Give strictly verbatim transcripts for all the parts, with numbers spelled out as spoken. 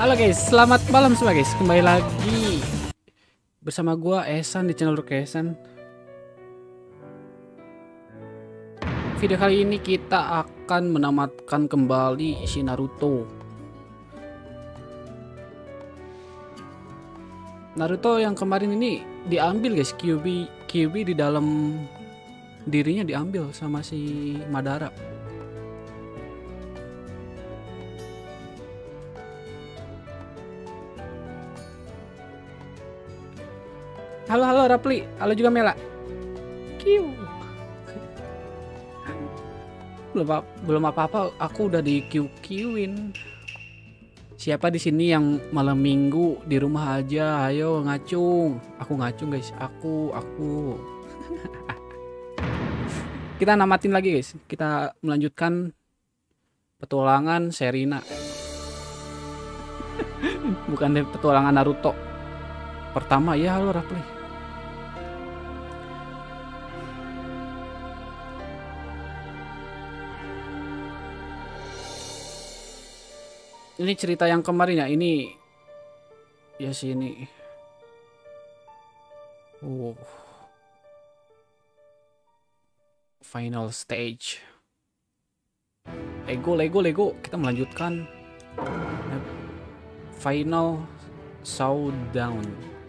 Halo guys, selamat malam semua guys. Kembali lagi bersama gua Ehsan di channel Ruki Ehsan. Video kali ini kita akan menamatkan kembali si Naruto. Naruto yang kemarin ini diambil guys, Kyuubi Kyuubi di dalam dirinya diambil sama si Madara. Halo halo Rapli, halo juga Mela. Kiu. Belum apa, belum apa-apa, aku udah di Q-Qin. Siapa di sini yang malam minggu di rumah aja? Ayo ngacung. Aku ngacung guys, aku aku. Kita namatin lagi guys. Kita melanjutkan petualangan Serina. Bukan deh, petualangan Naruto. Pertama ya, halo Rapli. Ini cerita yang kemarin ya, ini ya sini. Oh. Final stage. Lego, Lego, Lego. Kita melanjutkan final showdown.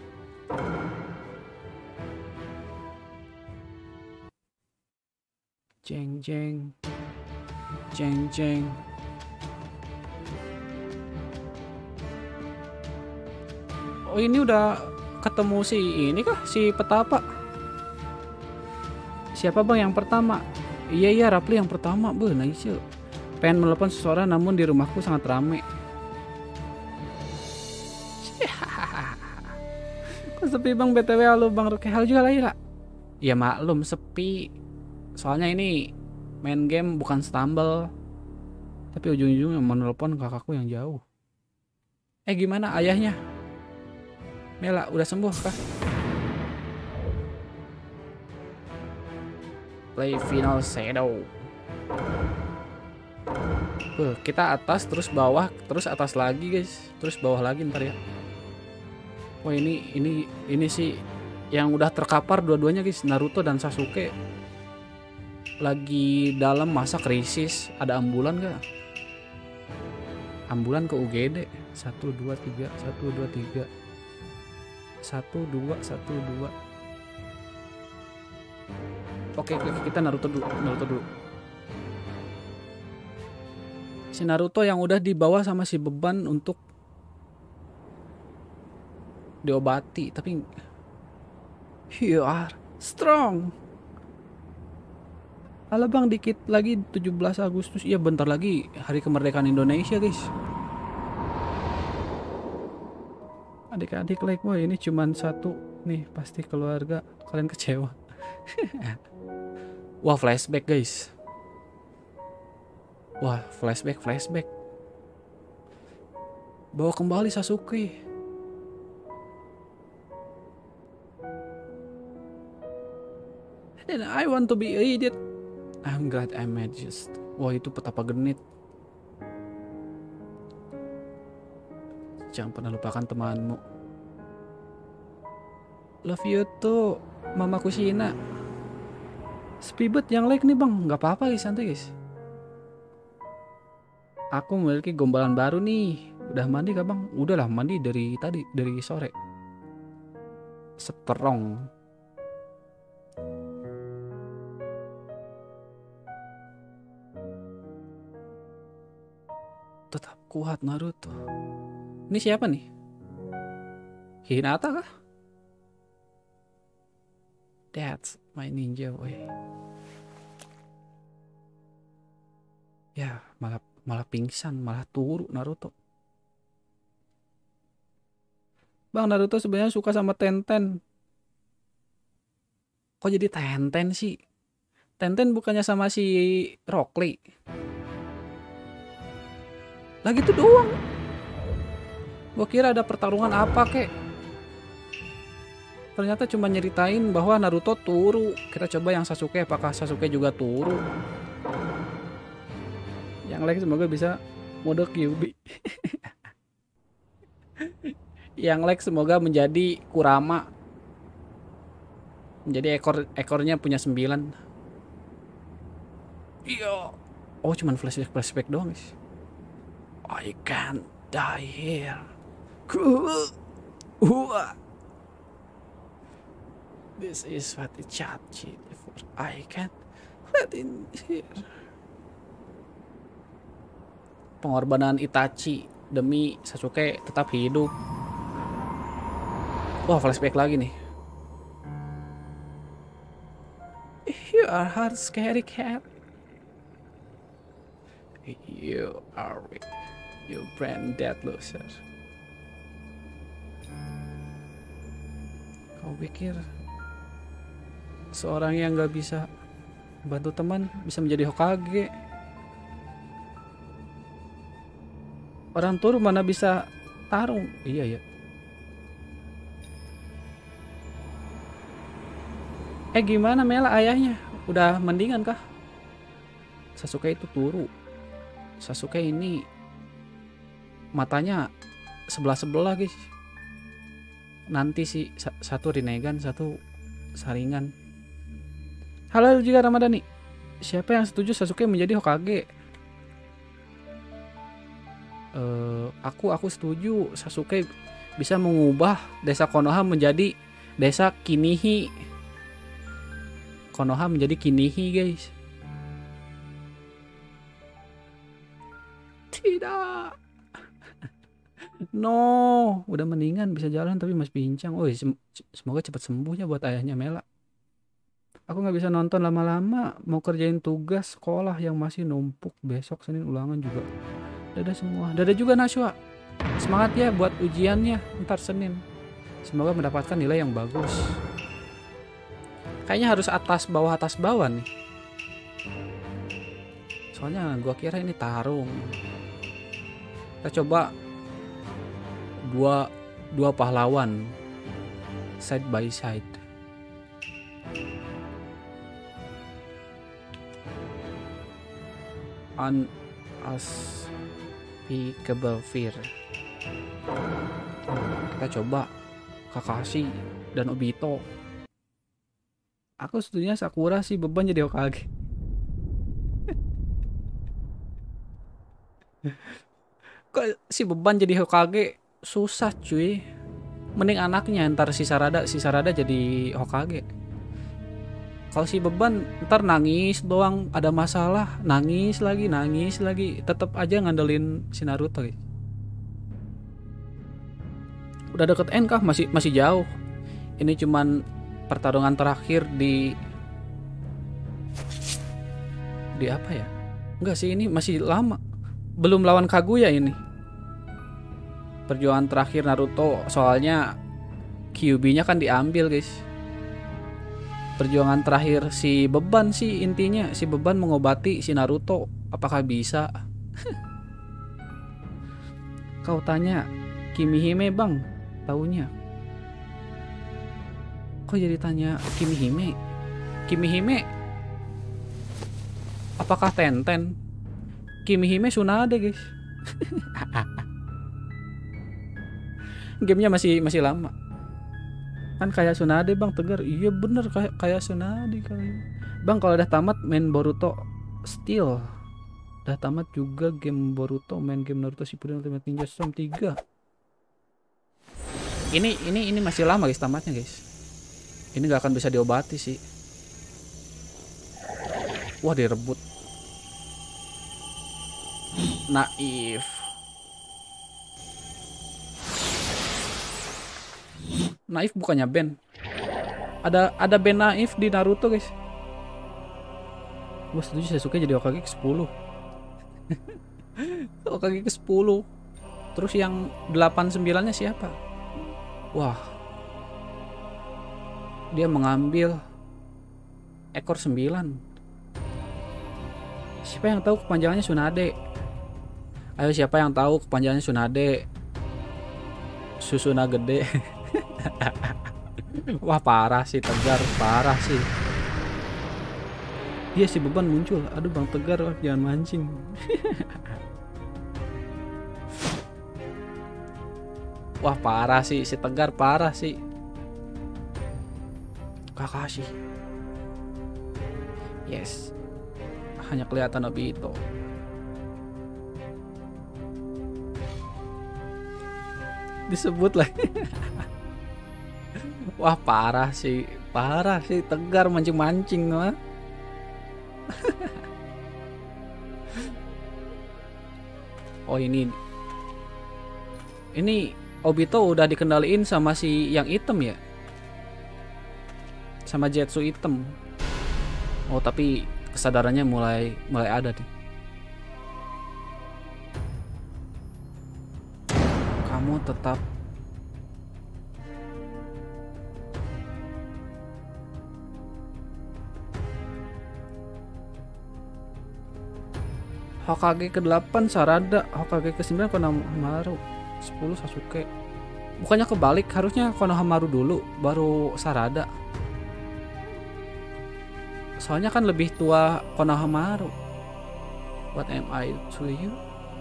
Jeng jeng. Jeng jeng. Oh ini udah ketemu si ini kah? Si Petapa. Siapa bang yang pertama? Iya iya Rapli yang pertama. Beuh nice. Pengen menelepon seseorang namun di rumahku sangat rame. Kok sepi bang B T W? Halo bang Ruki. Halo juga Laila. Ya maklum sepi. Soalnya ini main game bukan stumble. Tapi ujung-ujungnya mau telepon kakakku yang jauh. Eh gimana ayahnya? Mela udah sembuh kah? Play final shadow. Tuh, kita atas terus bawah terus atas lagi guys, terus bawah lagi ntar ya. Wah ini ini ini sih yang udah terkapar dua-duanya guys, Naruto dan Sasuke lagi dalam masa krisis. Ada ambulan gak? Ambulan ke U G D. Satu dua tiga satu dua tiga satu dua satu dua. Oke, oke kita Naruto dulu, Naruto dulu. Si Naruto yang udah dibawa sama si beban untuk diobati, tapi you are strong. Halo bang, dikit lagi tujuh belas Agustus. Iya bentar lagi hari kemerdekaan Indonesia guys. Adik-adik like, wah ini cuman satu nih, pasti keluarga kalian kecewa. Wah flashback guys. Wah flashback flashback. Bawa kembali Sasuke. And I want to be idiot. I'm glad I met just. Wah itu petapa genit. Jangan pernah lupakan temanmu. Love you tuh Mama Kusina. Spibet yang like nih bang. Gak apa-apa guys, santai guys. Aku memiliki gombalan baru nih. Udah mandi gak bang? Udah lah mandi dari tadi, dari sore. Strong. Tetap kuat Naruto. Ini siapa nih? Hinata kah? That's my ninja boy. Ya malah malah pingsan, malah turu Naruto. Bang Naruto sebenarnya suka sama Tenten. Kok jadi Tenten sih? Tenten bukannya sama si Rock Lee? Lagi itu doang. Gua kira ada pertarungan apa kek. Ternyata cuma nyeritain bahwa Naruto turu. Kita coba yang Sasuke, apakah Sasuke juga turu? Yang lain semoga bisa mode Kyuubi. Yang lag semoga menjadi Kurama. Menjadi ekor ekornya punya sembilan. Iya. Oh, cuman flashback flashback doang, guys. I can't die here. Uh. This is what it charged for. I can't let in here. Pengorbanan Itachi demi Sasuke tetap hidup. Wah, flashback lagi nih. You are hard scary cat. You are weak. You brain dead loser. Kau pikir seorang yang gak bisa bantu teman bisa menjadi Hokage? Orang tur mana bisa tarung? Iya ya. Eh gimana Mela ayahnya? Udah mendingan kah? Sasuke itu turu. Sasuke ini matanya sebelah-sebelah guys. Nanti sih satu Rinnegan, satu Sharingan. Halo juga Ramadhani. Siapa yang setuju Sasuke menjadi Hokage? Uh, aku aku setuju Sasuke bisa mengubah desa Konoha menjadi desa Kinihi. Konoha menjadi Kinihi guys. Tidak. No, udah mendingan bisa jalan tapi masih pincang. Oh, sem semoga cepat sembuh ya buat ayahnya Mela. Aku nggak bisa nonton lama-lama, mau kerjain tugas sekolah yang masih numpuk. Besok Senin ulangan juga. Dadah semua. Dadah juga Nashwa. Semangat ya buat ujiannya ntar Senin. Semoga mendapatkan nilai yang bagus. Kayaknya harus atas bawah atas bawah nih. Soalnya gua kira ini tarung. Kita coba dua dua pahlawan side by side. Unspeakable fear. Kita coba Kakashi dan Obito. Aku setuju Sakura sih, beban jadi Hokage. Kok si beban jadi Hokage susah cuy. Mending anaknya ntar si Sarada, si Sarada jadi Hokage. Kalau si beban ntar nangis doang, ada masalah nangis lagi nangis lagi, tetap aja ngandelin si Naruto guys. Udah deket end kah? Masih masih jauh. Ini cuman pertarungan terakhir di di apa ya? Enggak sih, ini masih lama. Belum lawan Kaguya ini. Perjuangan terakhir Naruto, soalnya Kyuubi-nya kan diambil guys. Perjuangan terakhir si beban sih intinya, si beban mengobati si Naruto. Apakah bisa? Kau tanya Kimihime bang, taunya. Kok jadi tanya Kimihime? Kimihime apakah Tenten? Kimihime Tsunade guys. Gamenya masih masih lama. Kan kayak Tsunade bang, Tegar. Iya bener kayak kayak Tsunade kali. Bang kalau udah tamat main Boruto Steel. Udah tamat juga game Boruto, main game Naruto Shippuden Ultimate Ninja Storm tiga. Ini ini ini masih lama guys tamatnya guys. Ini gak akan bisa diobati sih. Wah direbut. Naif. Naif bukannya Ben. Ada ada Ben Naif di Naruto guys. Gue setuju Sasuke jadi Hokage ke sepuluh. Hokage ke sepuluh. Terus yang delapan sembilan nya siapa? Wah. Dia mengambil ekor sembilan. Siapa yang tahu kepanjangannya Tsunade? Ayo siapa yang tahu kepanjangannya Tsunade? Susuna gede. Wah parah sih Tegar, parah sih. Dia si beban muncul. Aduh Bang Tegar, jangan mancing. Wah parah sih, si Tegar parah sih. Kakashi. Yes. Hanya kelihatan Obito. Disebut lagi. Wah parah sih, parah sih Tegar mancing-mancing mah. Oh ini, ini Obito udah dikendaliin sama si yang hitam ya, sama Zetsu hitam. Oh tapi kesadarannya mulai mulai ada nih. Kamu tetap Hokage ke delapan Sarada, Hokage ke sembilan Konohamaru, sepuluh Sasuke. Bukannya kebalik, harusnya Konohamaru dulu baru Sarada. Soalnya kan lebih tua Konohamaru. What am I to you?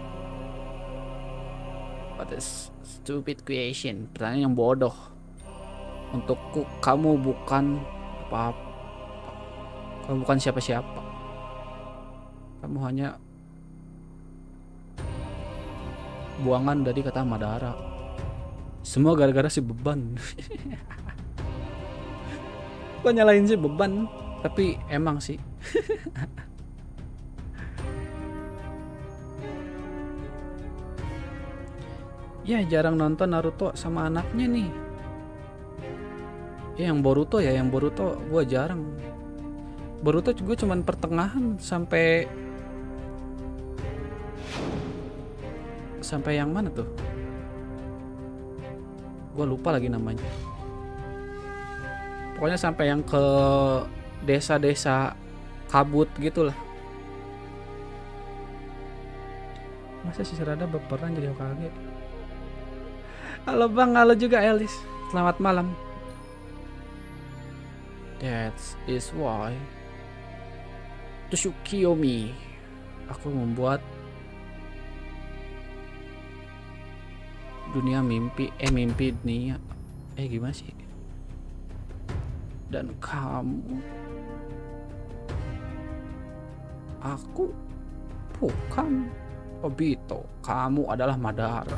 What a stupid question. Pertanyaan yang bodoh. Untukku kamu bukan apa-apa. Kamu bukan siapa-siapa. Kamu hanya buangan dari kata Madara. Semua gara-gara si beban. Kok nyalain si beban? Tapi emang sih. Ya jarang nonton Naruto sama anaknya nih. Ya yang Boruto ya, yang Boruto gue jarang. Boruto gue cuman pertengahan sampai sampai yang mana tuh? Gue lupa lagi namanya. Pokoknya sampai yang ke desa-desa kabut gitulah. Masa si Sarada berperan jadi Hokage? Halo bang, halo juga Elis. Selamat malam. That is why Tsukiyomi. Aku membuat dunia mimpi, eh mimpi dunia, eh gimana sih? Dan kamu, aku bukan Obito, kamu adalah Madara.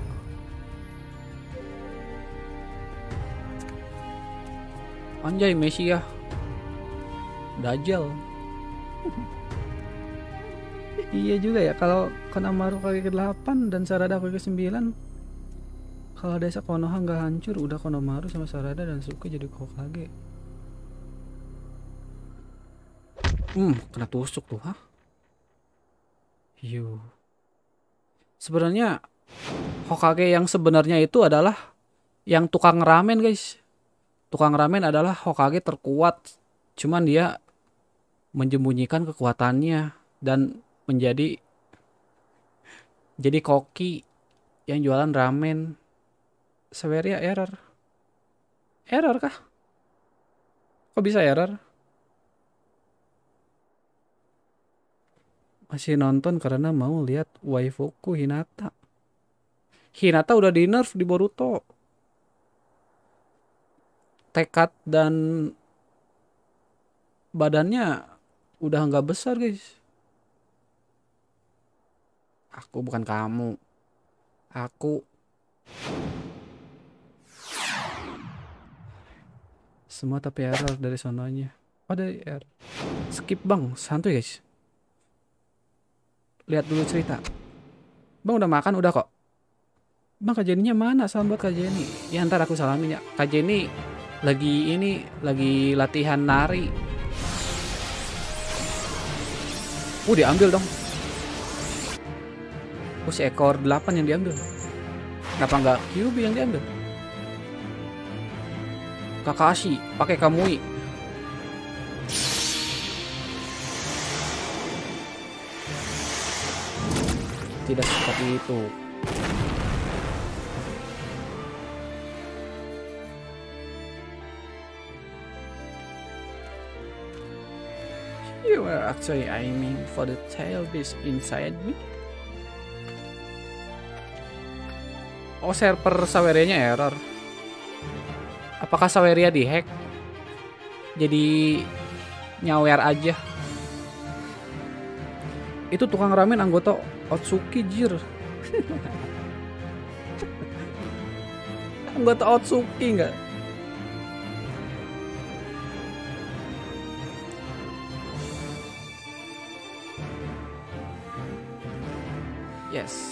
Anjay Mesia, Dajjal. Iya juga ya, kalau Konohamaru Hokage ke delapan dan Sarada Hokage ke sembilan, kalau desa Konoha nggak hancur, udah Konohamaru sama Sarada dan Sasuke jadi Hokage. Hmm, kena tusuk tuh, hah? Yuh. Sebenarnya Hokage yang sebenarnya itu adalah yang tukang ramen, guys. Tukang ramen adalah Hokage terkuat. Cuman dia menyembunyikan kekuatannya dan menjadi jadi koki yang jualan ramen. Severia error. Error kah? Kok bisa error? Masih nonton karena mau lihat waifuku Hinata. Hinata udah di nerf di Boruto. Tekad dan badannya udah nggak besar, guys. Aku bukan kamu. Aku semua tapi error dari sononya. Oh dari error. Skip bang, santuy guys. Lihat dulu cerita. Bang udah makan udah kok. Bang Kak Jenny-nya mana? Salam buat Kak Jenny. Ya ntar aku salamin ya. Kak Jenny lagi ini lagi latihan nari. Uh diambil dong. Oh si ekor delapan yang diambil. Kenapa nggak Kyuubi yang diambil? Kakashi pakai Kamui. Tidak seperti itu. You are actually aiming for the tail beast inside me. Oh, server Saweria-nya error. Apakah Saweria dihack? Jadi nyawer aja. Itu tukang ramen anggota Otsuki, jir. Anggota Otsuki enggak? Yes.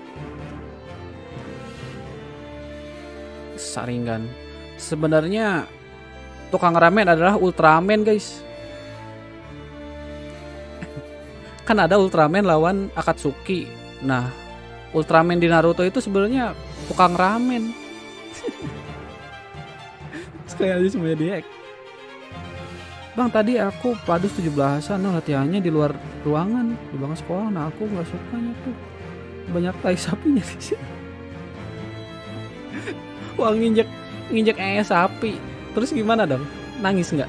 Saringan. Sebenarnya tukang ramen adalah Ultraman, guys. Kan ada Ultraman lawan Akatsuki. Nah, Ultraman di Naruto itu sebenarnya tukang ramen. Sekali aja semuanya dihack. Bang, tadi aku padus tujuh belasan, nah latihannya di luar ruangan, di belakang sekolah. Nah, aku nggak sukanya tuh. Banyak tai sapinya di sini. Wah, nginjek nginjek eh sapi. Terus gimana dong? Nangis nggak?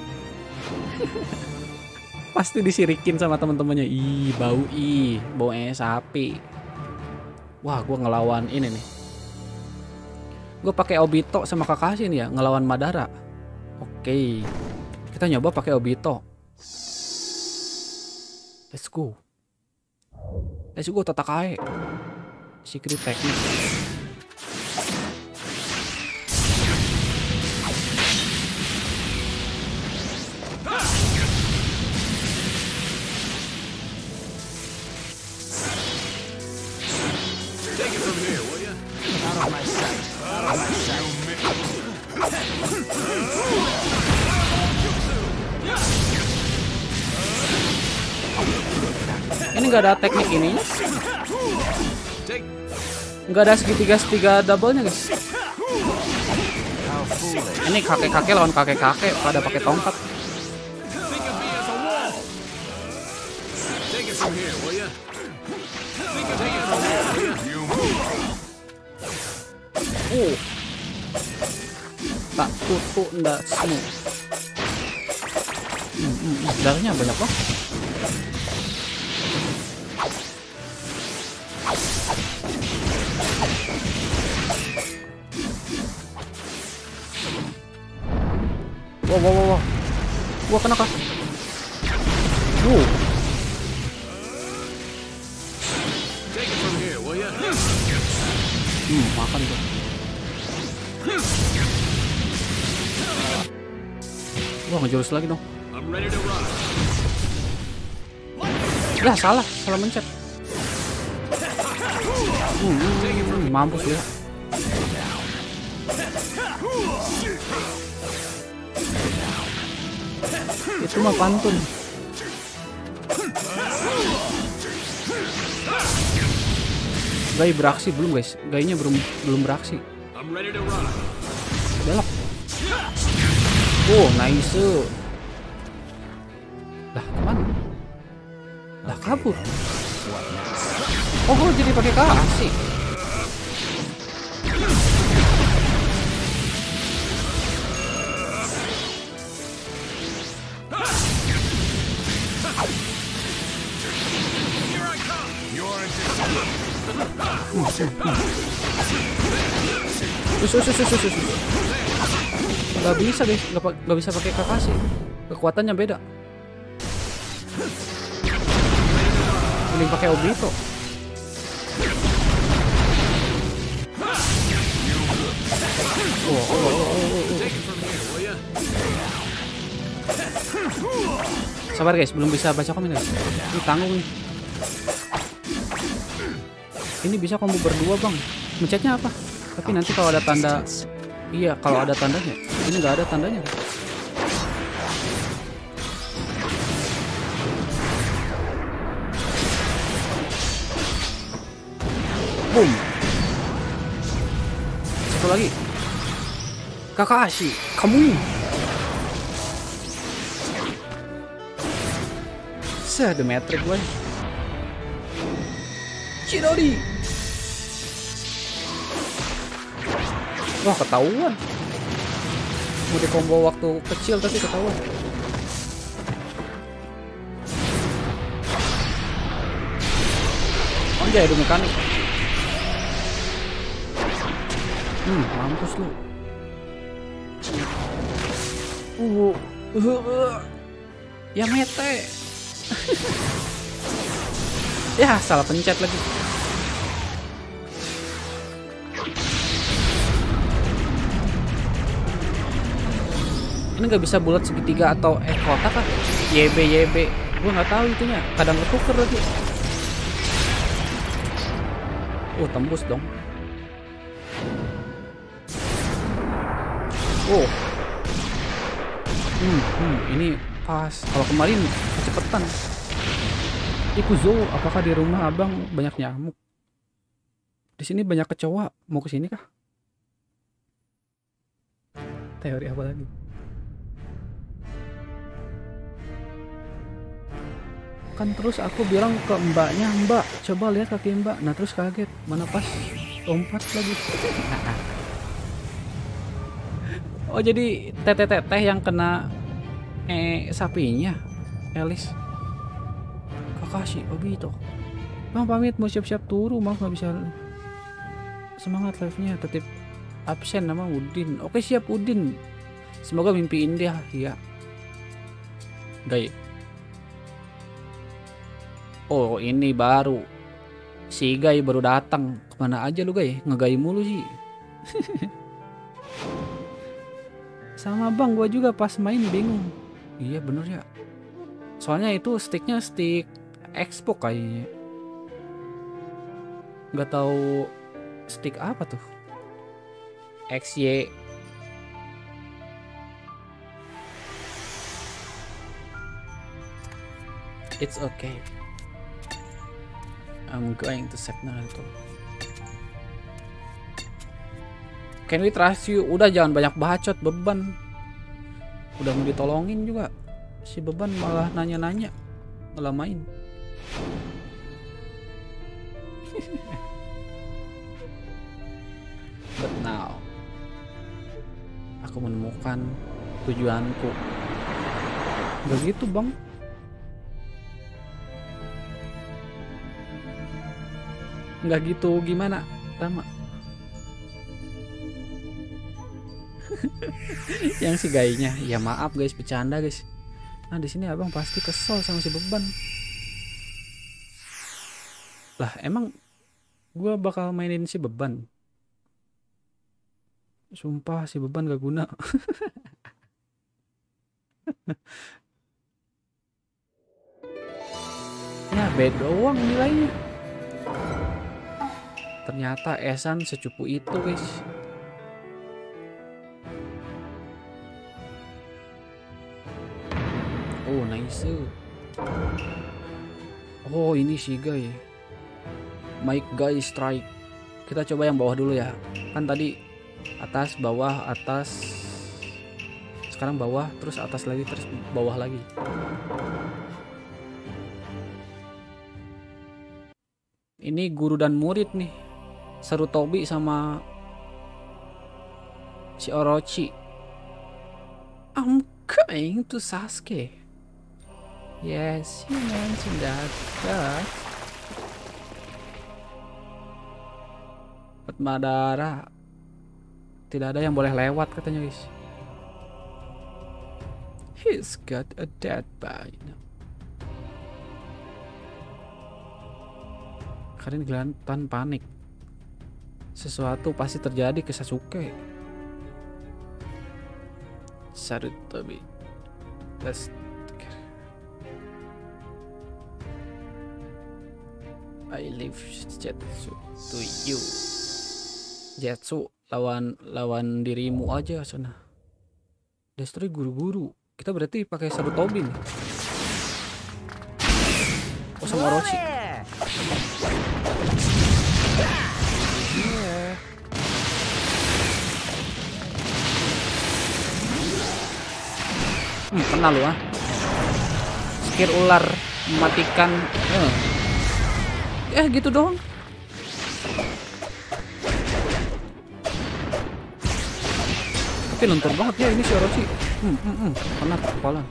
Pasti disirikin sama teman-temannya. Ih, bau ih, bau eh sapi. Wah, gua ngelawan ini nih. Gue pakai Obito sama Kakashi nih ya, ngelawan Madara. Oke. Kita nyoba pakai Obito. Let's go. Let's go Tatakae. Secret technique. Ini nggak ada teknik ininya, nggak ada segitiga segitiga double-nya, guys. Ini kakek-kakek lawan kakek-kakek pada pakai tongkat. Oh, tak tutup ndak semua. Hmm, hmm, hmm. Darahnya banyak banget. Wow, wow, wow, wow. Wah, kena kah? Wow. Hmm, makan tuh. Wah, ngejurus lagi dong. Lah, salah, salah mencet. Hmm, hmm, mampus ya. Itu mah pantun. Gai beraksi belum, guys? Gainya belum belum beraksi. Belok. Oh, nice. Lah, kemana? Lah, kabur. Oh, oh jadi pakai kasih. Sus, sus, sus, sus, sus. Gak bisa, guys, gak, gak bisa pakai Kakashi. Kekuatannya beda. Mending pakai Obito. Oh, oh, oh, oh, oh, oh. Sabar, guys, belum bisa baca komen, guys. Ini tanggung nih. Ini bisa combo berdua, bang. Mencetnya apa? Tapi nanti kalau ada tanda, iya, kalau ada tandanya. Ini nggak ada tandanya. Boom. Satu lagi. Kakashi, kamu. Seh, the metric gue. Chidori. Wah, ketahuan. Mau di combo waktu kecil tapi ketahuan. Anjay, ada mekanik. Hmm, mampus lu. Uh, uh, uh. Ya mete. Ya salah pencet lagi. Ini nggak bisa bulat segitiga atau eh kotak kah? Y B Y B. Gue nggak tahu itunya. Kadang ketuker lagi. Oh tembus dong. Oh. Hmm, hmm, ini pas. Kalau kemarin kecepetan. Ikuzo, apakah di rumah abang banyak nyamuk? Di sini banyak kecoa. Mau ke sini kah? Teori apa lagi? Kan terus aku bilang ke mbaknya, mbak coba lihat kaki mbak. Nah terus kaget, mana pas lompat lagi. Oh jadi teteh-teteh yang kena eh sapinya, Elis. Kakashi, oh gitu. Bang pamit mau siap-siap turu, maaf nggak bisa. Semangat live-nya, tetap absen nama Udin. Oke siap Udin. Semoga mimpi indah ya. Gay. Oh ini baru. Si Gay baru datang. Kemana aja lu Gay? Ngegay mulu sih. Sama bang, gua juga pas main bingung. Iya bener ya. Soalnya itu sticknya stick Expo kayaknya. Nggak tahu stick apa tuh. X Y. It's okay. I'm going to set Naruto. Can we trust you? Udah jangan banyak bacot, beban. Udah mau ditolongin juga. Si beban malah nanya-nanya. Malah main. But now aku menemukan tujuanku. Gak gitu bang. Nggak gitu gimana Rama? Yang si gaynya ya maaf guys, bercanda guys. Nah di sini abang pasti kesel sama si beban. Lah emang gue bakal mainin si beban. Sumpah si beban gak guna. Ya beda doang nilainya. Ternyata Esan secupu itu guys. Oh nice. Oh ini si Guy. Mike Guy strike. Kita coba yang bawah dulu ya. Kan tadi atas bawah atas. Sekarang bawah terus atas lagi terus bawah lagi. Ini guru dan murid nih. Sarutobi sama si Orochi. I'm going to Sasuke. Yes, you mentioned that, but Madara tidak ada yang boleh lewat katanya guys. He's got a dead body. Karin kelihatan panik. Sesuatu pasti terjadi ke Sasuke. Sarutobi. Let's I leave Zetsu to you. Zetsu lawan lawan dirimu aja sana. Destroy guru-guru. Kita berarti pakai Sarutobi nih. Oh sama Orochi. Yeah. Hmm, pernah lu ah. Skill ular mematikan. Eh. Eh gitu doang. Tapi lentur banget ya ini si Orochi. Hmm, hmm, hmm. Kena kepala.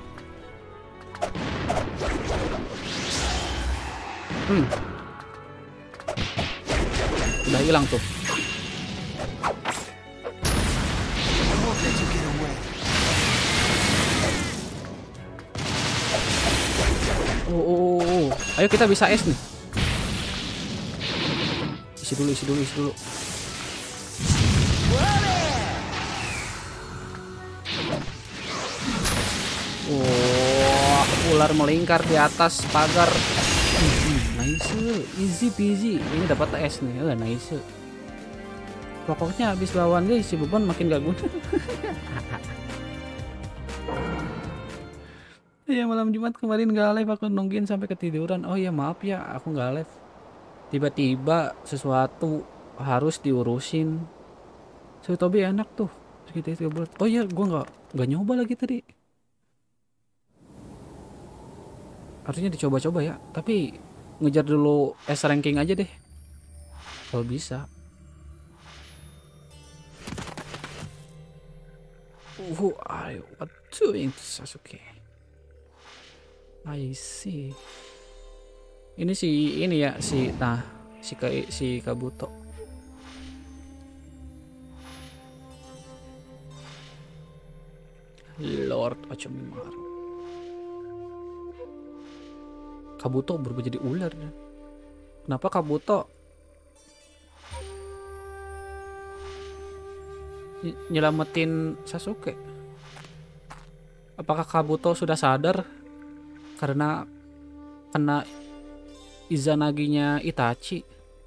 Hmm. Udah hilang tuh. Ayo kita bisa es nih. Isi dulu, isi dulu, isi dulu. Wah, ular melingkar di atas pagar. Hmm, nice, easy peasy. Ini dapat es nih, oh, nice. Pokoknya habis lawan dia si beban makin gak guna. Ya malam Jumat kemarin gak live, aku nungguin sampai ketiduran. Oh ya maaf ya, aku gak live. Tiba-tiba sesuatu harus diurusin. So Tobi enak tuh. Segitu bulat. Oh iya, gua nggak nggak nyoba lagi tadi. Harusnya dicoba-coba ya. Tapi ngejar dulu S ranking aja deh. Kalau bisa. Uh, I what doing Sasuke? I see. Ini si ini ya si nah si si Kabuto. Lord Orochimaru. Kabuto berubah jadi ular. Kenapa Kabuto nyelamatin Sasuke? Apakah Kabuto sudah sadar karena kena Izanaginya Itachi?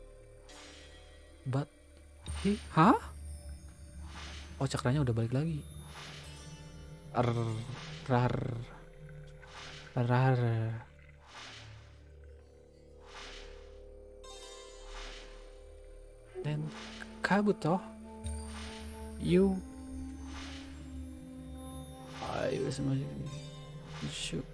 But he, hah? Oh, cakranya udah balik lagi. Ar, rar, rar. Dan Kabuto, you, ayo semuanya, shoot.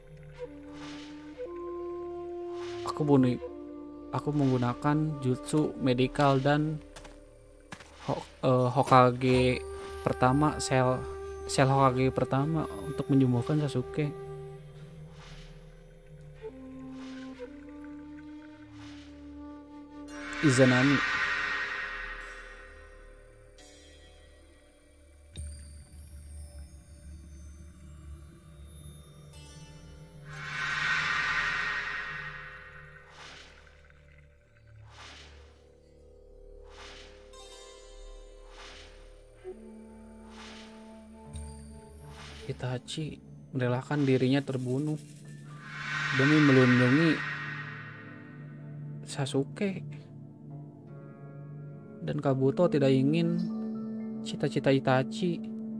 Aku bunuh, aku menggunakan jutsu medikal dan ho, uh, Hokage pertama, sel sel Hokage pertama untuk menyembuhkan Sasuke. Izanami. Itachi merelakan dirinya terbunuh demi melindungi Sasuke, dan Kabuto tidak ingin cita-cita Itachi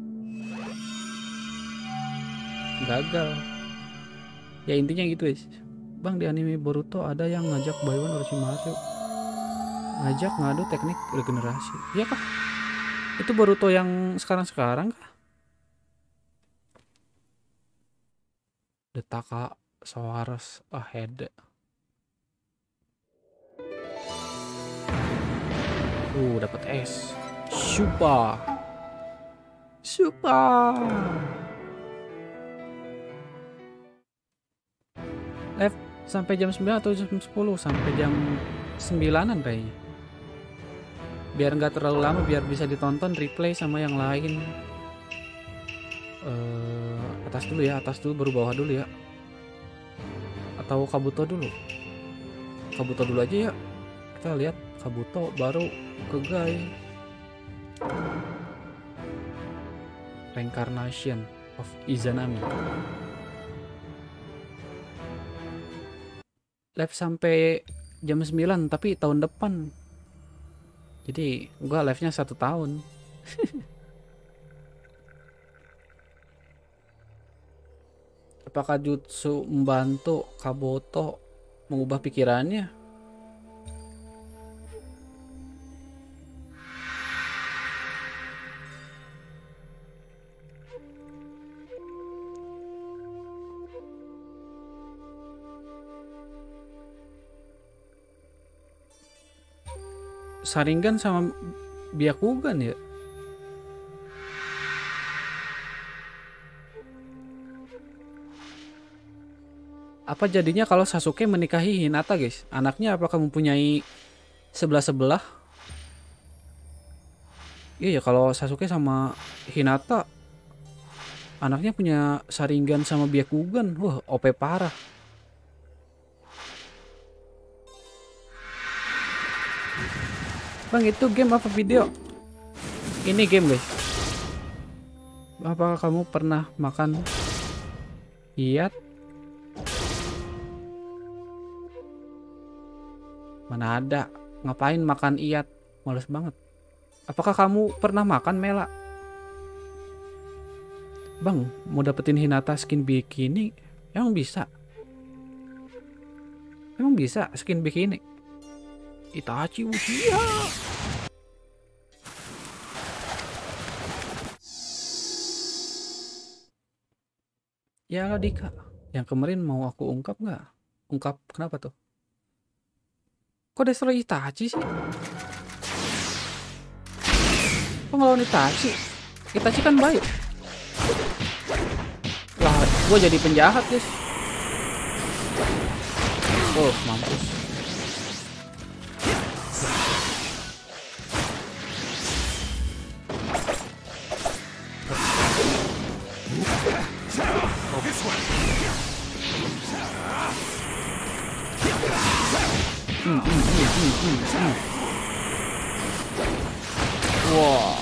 gagal. Ya intinya gitu guys. Bang, di anime Boruto ada yang ngajak Baiwan Orochimaru ngajak ngadu teknik regenerasi. Iya kah? Itu Boruto yang sekarang-sekarang kah? The Taka Soares ahead. Uh, dapat es. Super. Super. Live sampai jam sembilan atau jam sepuluh? Sampai jam sembilanan kayaknya. Biar nggak terlalu lama, biar bisa ditonton replay sama yang lain. Uh, atas dulu ya, atas dulu baru bawah dulu ya. Atau Kabuto dulu. Kabuto dulu aja ya. Kita lihat Kabuto baru ke Gai. Reincarnation of Izanami. Live sampai jam sembilan tapi tahun depan. Jadi gua live-nya satu tahun. Apakah jutsu membantu Kabuto mengubah pikirannya? Sharingan sama Byakugan ya? Apa jadinya kalau Sasuke menikahi Hinata guys? Anaknya apakah mempunyai sebelah-sebelah? Iya ya, kalau Sasuke sama Hinata anaknya punya Sharingan sama Byakugan. Wah, O P parah. Bang, itu game apa video? Ini game guys. Apakah kamu pernah makan iat? Mana ada. Ngapain makan iat? Males banget. Apakah kamu pernah makan Mela? Bang, mau dapetin Hinata skin bikini? Emang bisa? Emang bisa skin bikini? Itachi Uchiha. Ya Dika, yang kemarin mau aku ungkap nggak? Ungkap kenapa tuh? Kok destroy Itachi sih? Kok ngelawan Itachi? Itachi kan baik. Lah, gue jadi penjahat guys. Oh, mampus. Hmm, hmm, hmm, hmm, hmm, hmm. Wow.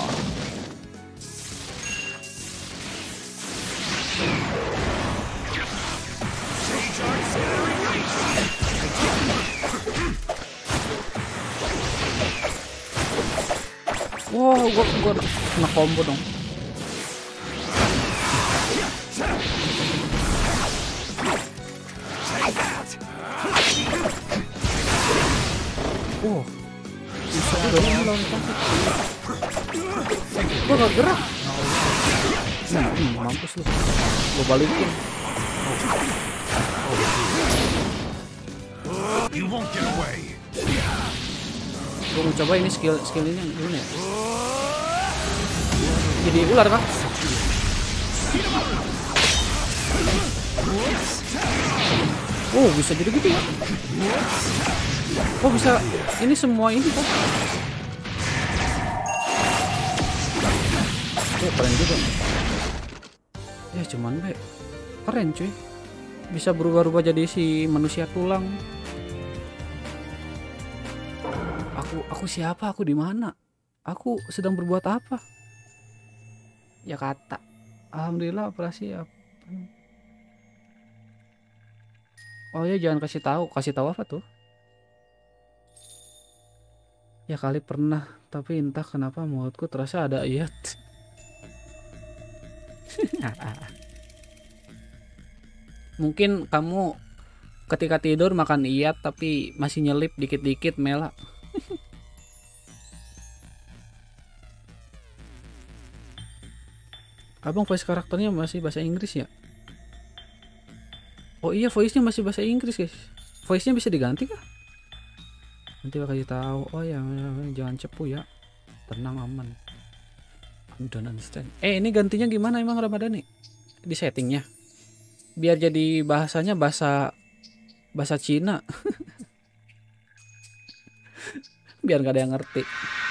Wow, gua gua kena combo dong. Oh, bisa juga ya lawan Itachi. Gua gak gerak. Hmm, hmm, mampus lu. Gua balikin. You won't get away. Gua mau coba ini skill skill ini yang gimana ya? Jadi ular kah? Oh, bisa jadi gitu ya? Oh, bisa ini semua ini kah? Oh, keren juga. Ya cuman be, keren cuy. Bisa berubah-ubah jadi si manusia tulang. Aku aku siapa? Aku di mana? Aku sedang berbuat apa? Ya kata. Alhamdulillah operasi apa? Oh ya jangan kasih tahu. Kasih tahu apa tuh? Ya kali pernah, tapi entah kenapa mulutku terasa ada iat. Mungkin kamu ketika tidur makan iat tapi masih nyelip dikit-dikit Mela. Abang voice karakternya masih bahasa Inggris ya? Oh iya, voice-nya masih bahasa Inggris guys. Voice-nya bisa diganti kah? Nanti bakal kasih tahu. Oh ya, jangan cepu ya. Tenang, aman. I don't understand. Eh, ini gantinya gimana emang Ramadhani? Di settingnya. Biar jadi bahasanya bahasa bahasa Cina. Biar nggak ada yang ngerti.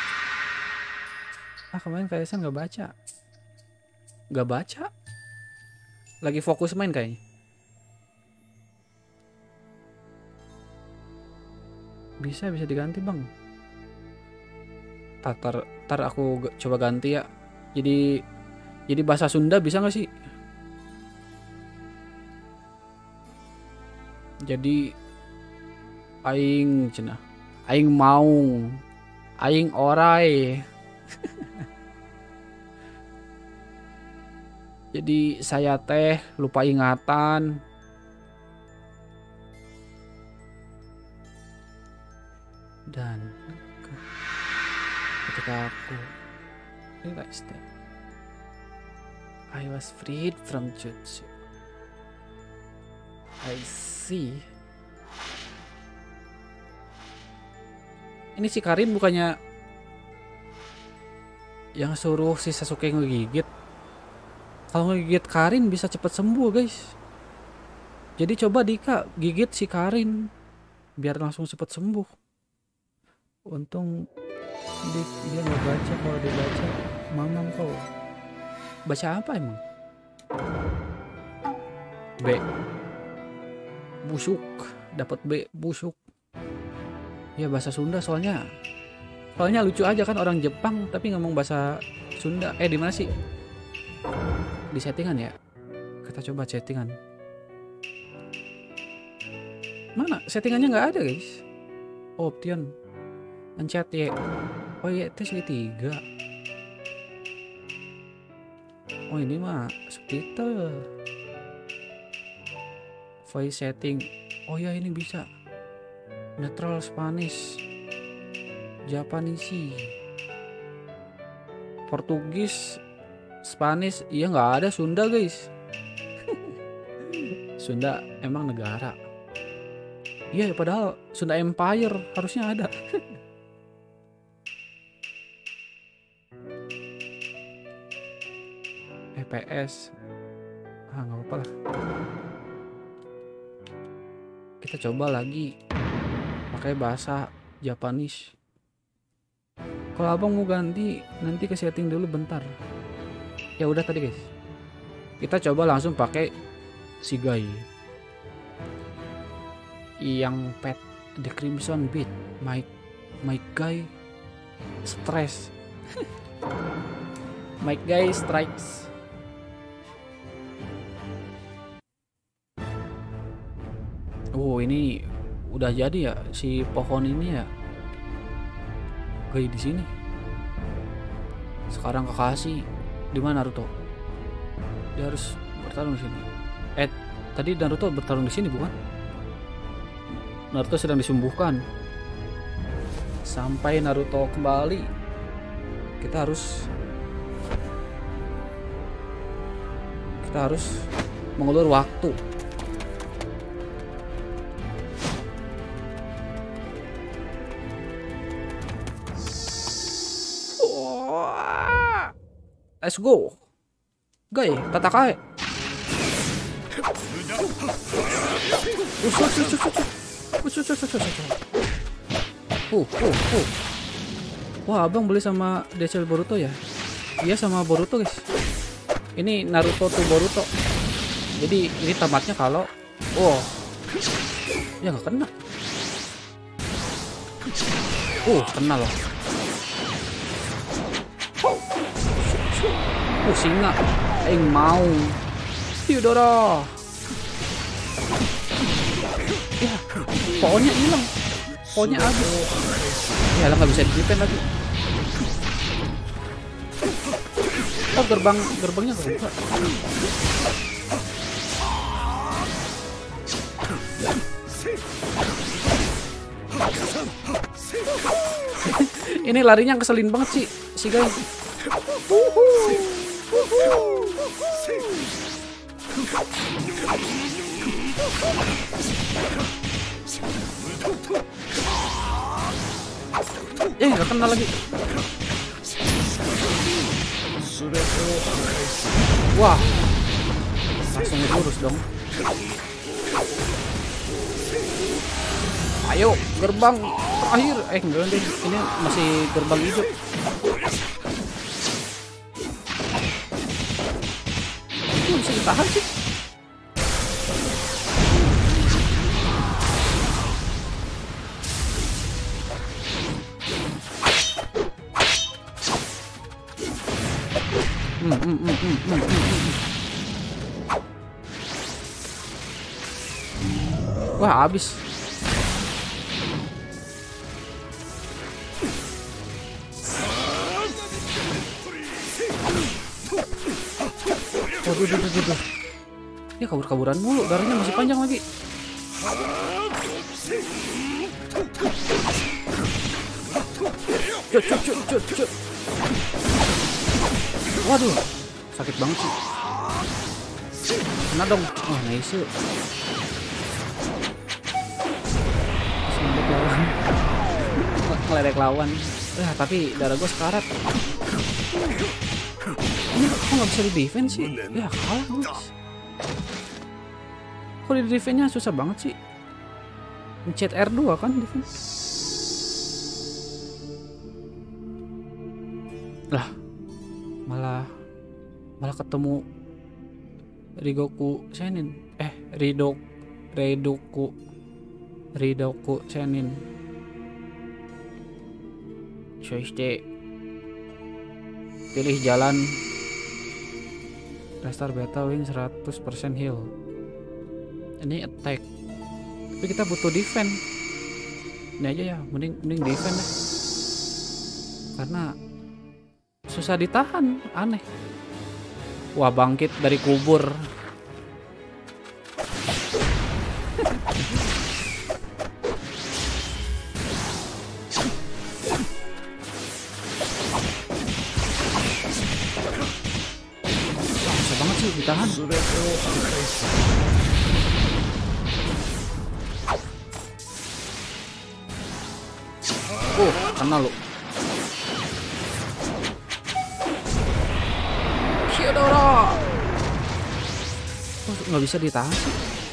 Ah, kemarin Kaisan nggak baca. Nggak baca. Lagi fokus main kayaknya. Bisa bisa diganti bang. Tar, tar, tar aku coba ganti ya. Jadi jadi bahasa Sunda bisa nggak sih? Jadi aing cenah. Aing mau. Aing orai. Jadi saya teh lupa ingatan. Dan ketika aku realize that I was freed from Jutsu, I see. Ini si Karin bukannya yang suruh si Sasuke ngegigit? Kalau ngegigit Karin bisa cepat sembuh guys. Jadi coba Dika gigit si Karin biar langsung cepat sembuh. Untung dia, dia nggak baca. Kalau dia baca mamam kau. Baca apa emang? B. Busuk. Dapat B. Busuk. Ya bahasa Sunda soalnya. Soalnya lucu aja kan orang Jepang tapi ngomong bahasa Sunda. Eh di mana sih? Di settingan ya. Kita coba settingan. Mana? Settingannya nggak ada guys. Option. Pencet ya. Oh iya itu segitiga. Oh ini mah subtitle. Voice setting. Oh ya ini bisa. Neutral Spanish. Japanese. Portugis. Spanish. Iya nggak ada Sunda guys. Sunda emang negara. Iya padahal Sunda Empire harusnya ada. F P S. Ah nggak apa-apa lah. Kita coba lagi pakai bahasa Japanese. Kalau abang mau ganti nanti ke setting dulu bentar. Ya udah tadi guys. Kita coba langsung pakai si guy. Yang pet The Crimson Beat. My my guy stress. My guy strikes. Oh ini udah jadi ya si pohon ini ya. Guy di sini. Sekarang Kakashi di mana Naruto? Dia harus bertarung di sini. Eh tadi Naruto bertarung di sini bukan? Naruto sedang disembuhkan. Sampai Naruto kembali, kita harus kita harus mengulur waktu. Let's go. Guy, tatakae. Uh, uh, uh. Wah, abang beli sama D C Boruto ya? Iya sama Boruto guys. Ini Naruto tuh Boruto. Jadi ini tamatnya kalau, oh, ya nggak kena. Uh, kena loh. Oh, singa. Eng mau. Theodora. Ya, pohonnya hilang. Pohonnya habis. Ya lah nggak bisa di-defend lagi. Oh gerbang gerbangnya kebuka. Ini larinya ngeselin banget sih si guys. Eh gak kena lagi. Wah langsung lurus dong. Ayo gerbang terakhir. Eh enggak deh, ini masih gerbang hijau. Itu bisa ditahan sih. Hmm, hmm, hmm, hmm, hmm, hmm. Wah habis. Waduh, duh, duh, duh. Ya kabur-kaburan mulu, darahnya masih panjang lagi. Cuk, cuk, cuk, cuk, cuk. Waduh, sakit banget sih. Kena dong. Oh, nice. Sembek lawan. Ngeledek lawan. Eh, tapi darah gue sekarat. Ini kok nggak bisa di defense sih? Ya kalah guys. Kok di defense-nya susah banget sih? Mencet R dua kan defense. Lah, malah malah ketemu Rigoku Senin. Eh, Ridok Ridoku Ridoku Senin. Switch D. Pilih jalan. Restart beta win seratus persen heal. Ini attack. Tapi kita butuh defense. Ini aja ya, mending mending defense deh. Karena susah ditahan, aneh. Wah, bangkit dari kubur. Susah banget sih ditahan. Oh, kena lu. Shidora. Oh, nggak bisa ditahan sih.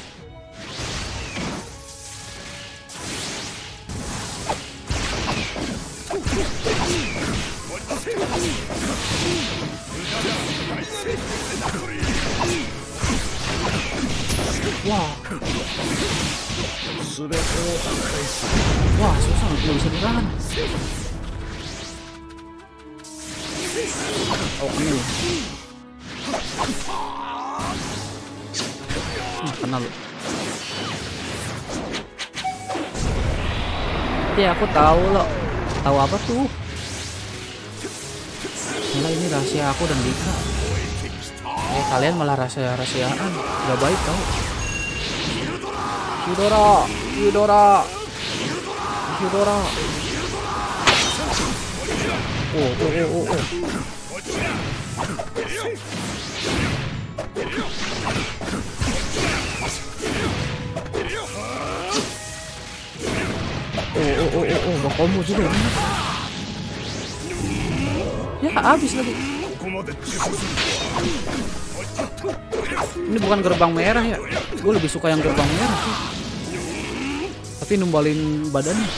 Wah. Wah, susah, nggak bisa ditahan. Oh, ini. Hmm, kena lu. Ya, aku tahu loh. Tahu apa tuh? Malah ini rahasia aku dan Dika. Eh, kalian malah rahasia-rahasiaan. Gak baik tau. Shidora, Shidora, Shidora. Oh, oh, oh, oh, oh. Oh, oh, oh, oh, oh, Bakomo juga. Ya, habis lagi. Ini bukan gerbang merah ya. Gue lebih suka yang gerbang merah sih. Tapi numbalin badannya.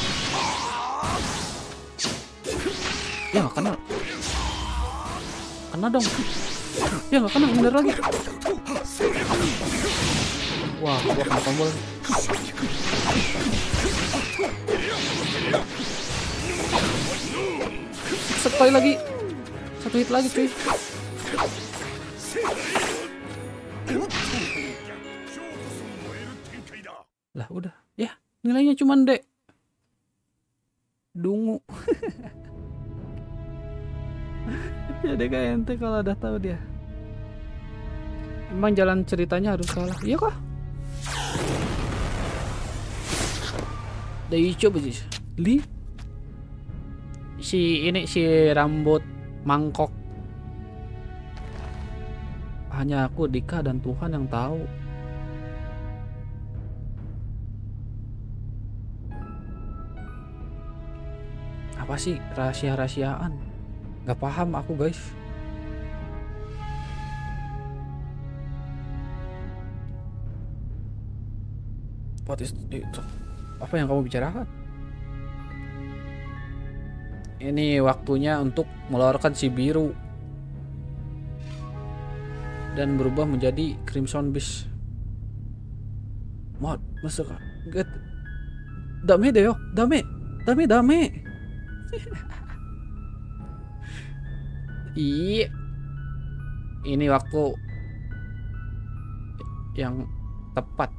Ya nggak kena. Kena dong. Ya nggak kena, bener lagi. Wah, gua kena tombol. Sekali lagi. Satu hit lagi cuy. Lah udah. Ya, nilainya cuma D. Dungu. Jadi kayak ente kalau udah tahu dia. Emang jalan ceritanya harus salah. Iya kah? Dari coba sih. Li si ini si rambut mangkok. Hanya aku, Dika, dan Tuhan yang tahu. Apa sih rahasia-rahasiaan? Gak paham aku guys. What is itu? Apa yang kamu bicarakan? Ini waktunya untuk mengeluarkan si biru dan berubah menjadi Crimson Beast. Mod, masuk get. Dame deh yo, dame, dame, dame. Iya. Ini waktu yang tepat.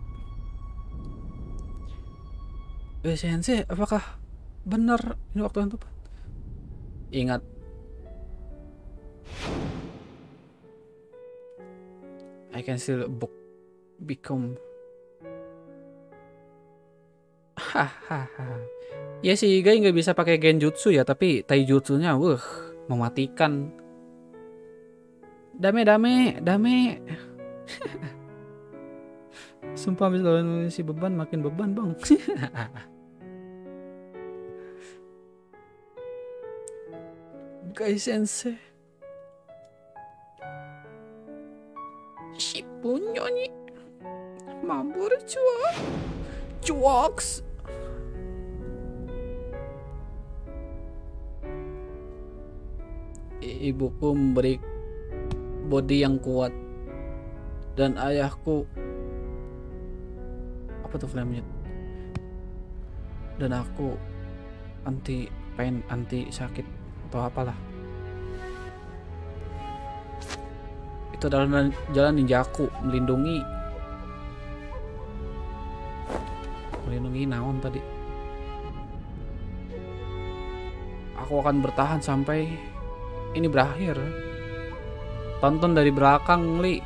Eh, Sensei, apakah benar ini waktu yang tepat? Ingat, I can still book become. Hahaha. Ya sih, Gai nggak bisa pakai genjutsu ya, tapi taijutsunya, wah, mematikan. Dame, dame, dame. Sumpah habis lawan si beban makin beban bang. Guys sensei. Si punya nih. Mabur cuak. Cuaks. Ibuku memberi body yang kuat dan ayahku apa tuh flamenya, dan aku anti pain, anti sakit atau apalah. Itu adalah jalan ninjaku, melindungi melindungi naon tadi. Aku akan bertahan sampai ini berakhir. Tonton dari belakang, Li.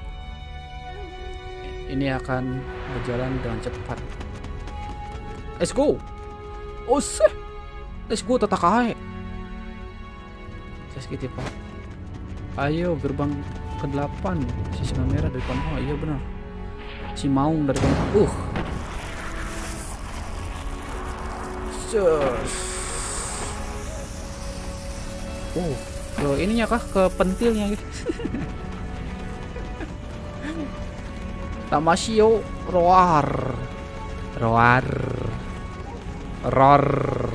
Ini akan berjalan dengan cepat. Let's go. Oh seh. Let's go tatakae. Saya sedikit Pak. Ayo gerbang kedelapan. Si singa merah dari depan. Oh iya benar. Si maung dari depan. Uh. Sus. Oh, ke ininya kah? Ke pentilnya gitu. Tamashio roar. Roar. Roar.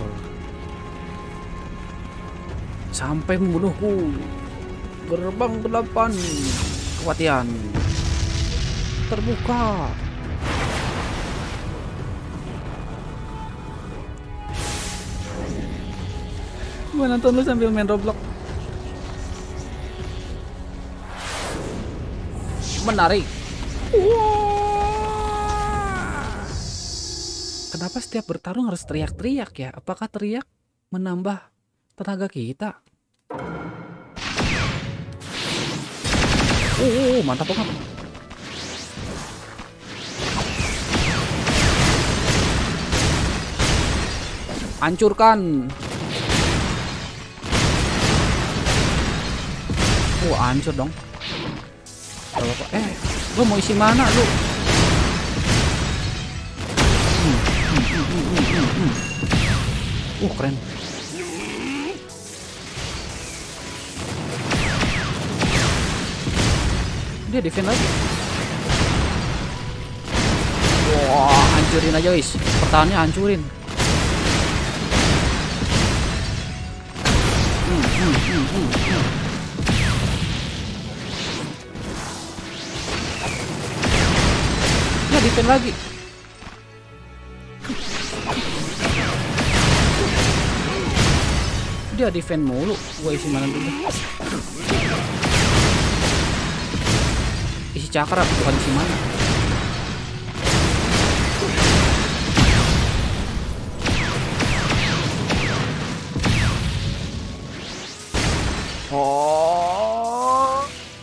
Sampai membunuhku. Gerbang delapan. Kematian. Terbuka. Gua nonton lu sambil main Roblox. Menarik. Kenapa setiap bertarung harus teriak-teriak ya? Apakah teriak menambah tenaga kita? Uh, mantap banget. Hancurkan. Oh, hancur dong. Eh, lu mau isi mana lu? Hmm, hmm, hmm, hmm, hmm, hmm. Uh, keren. Dia defend lagi. Wah, hancurin aja guys. Pertahanannya hancurin. Hmm, hmm, hmm, hmm, hmm. Dia defend lagi. Dia defend mulu. Gua isi mana dulu? Isi cakra bukan isi mana. Oh.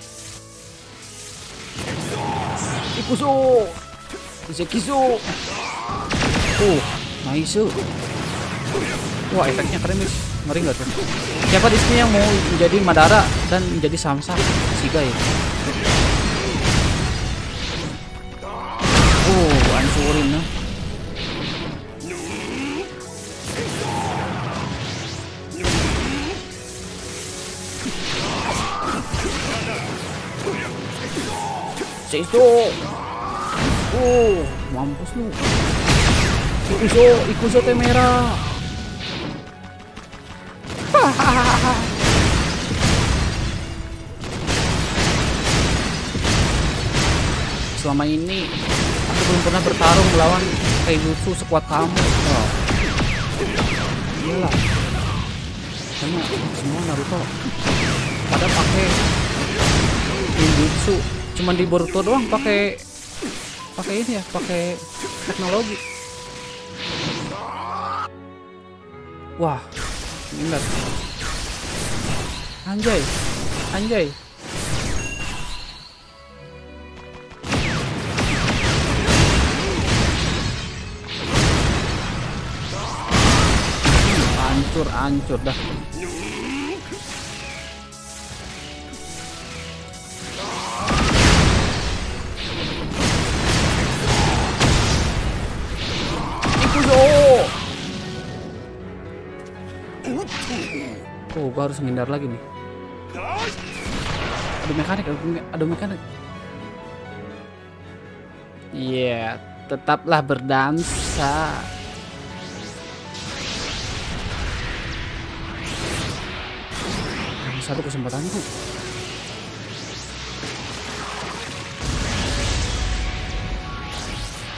Ikuzo. Zekizo. Oh, nice. Wah, efeknya keren guys. Ngeri nggak tuh? Siapa di sini yang mau menjadi Madara dan menjadi Samsa? Siga ya. Oh, hancurin nah. Seiso. Oh, mampus lu. Ikuzo, Ikuzo Temera. Selama ini aku belum pernah bertarung melawan Kaijutsu sekuat kamu. Oh. Iyalah. Karena semua Naruto pada pakai Kaijutsu. Cuman di Boruto doang pakai pakai ini ya, pakai teknologi. Wah, benar. Anjay, anjay. Hancur, hancur dah. Oh, gua harus menghindar lagi nih. Ada mekanik, ada mekanik. Iya, yeah, tetaplah berdansa. Satu kesempatanku.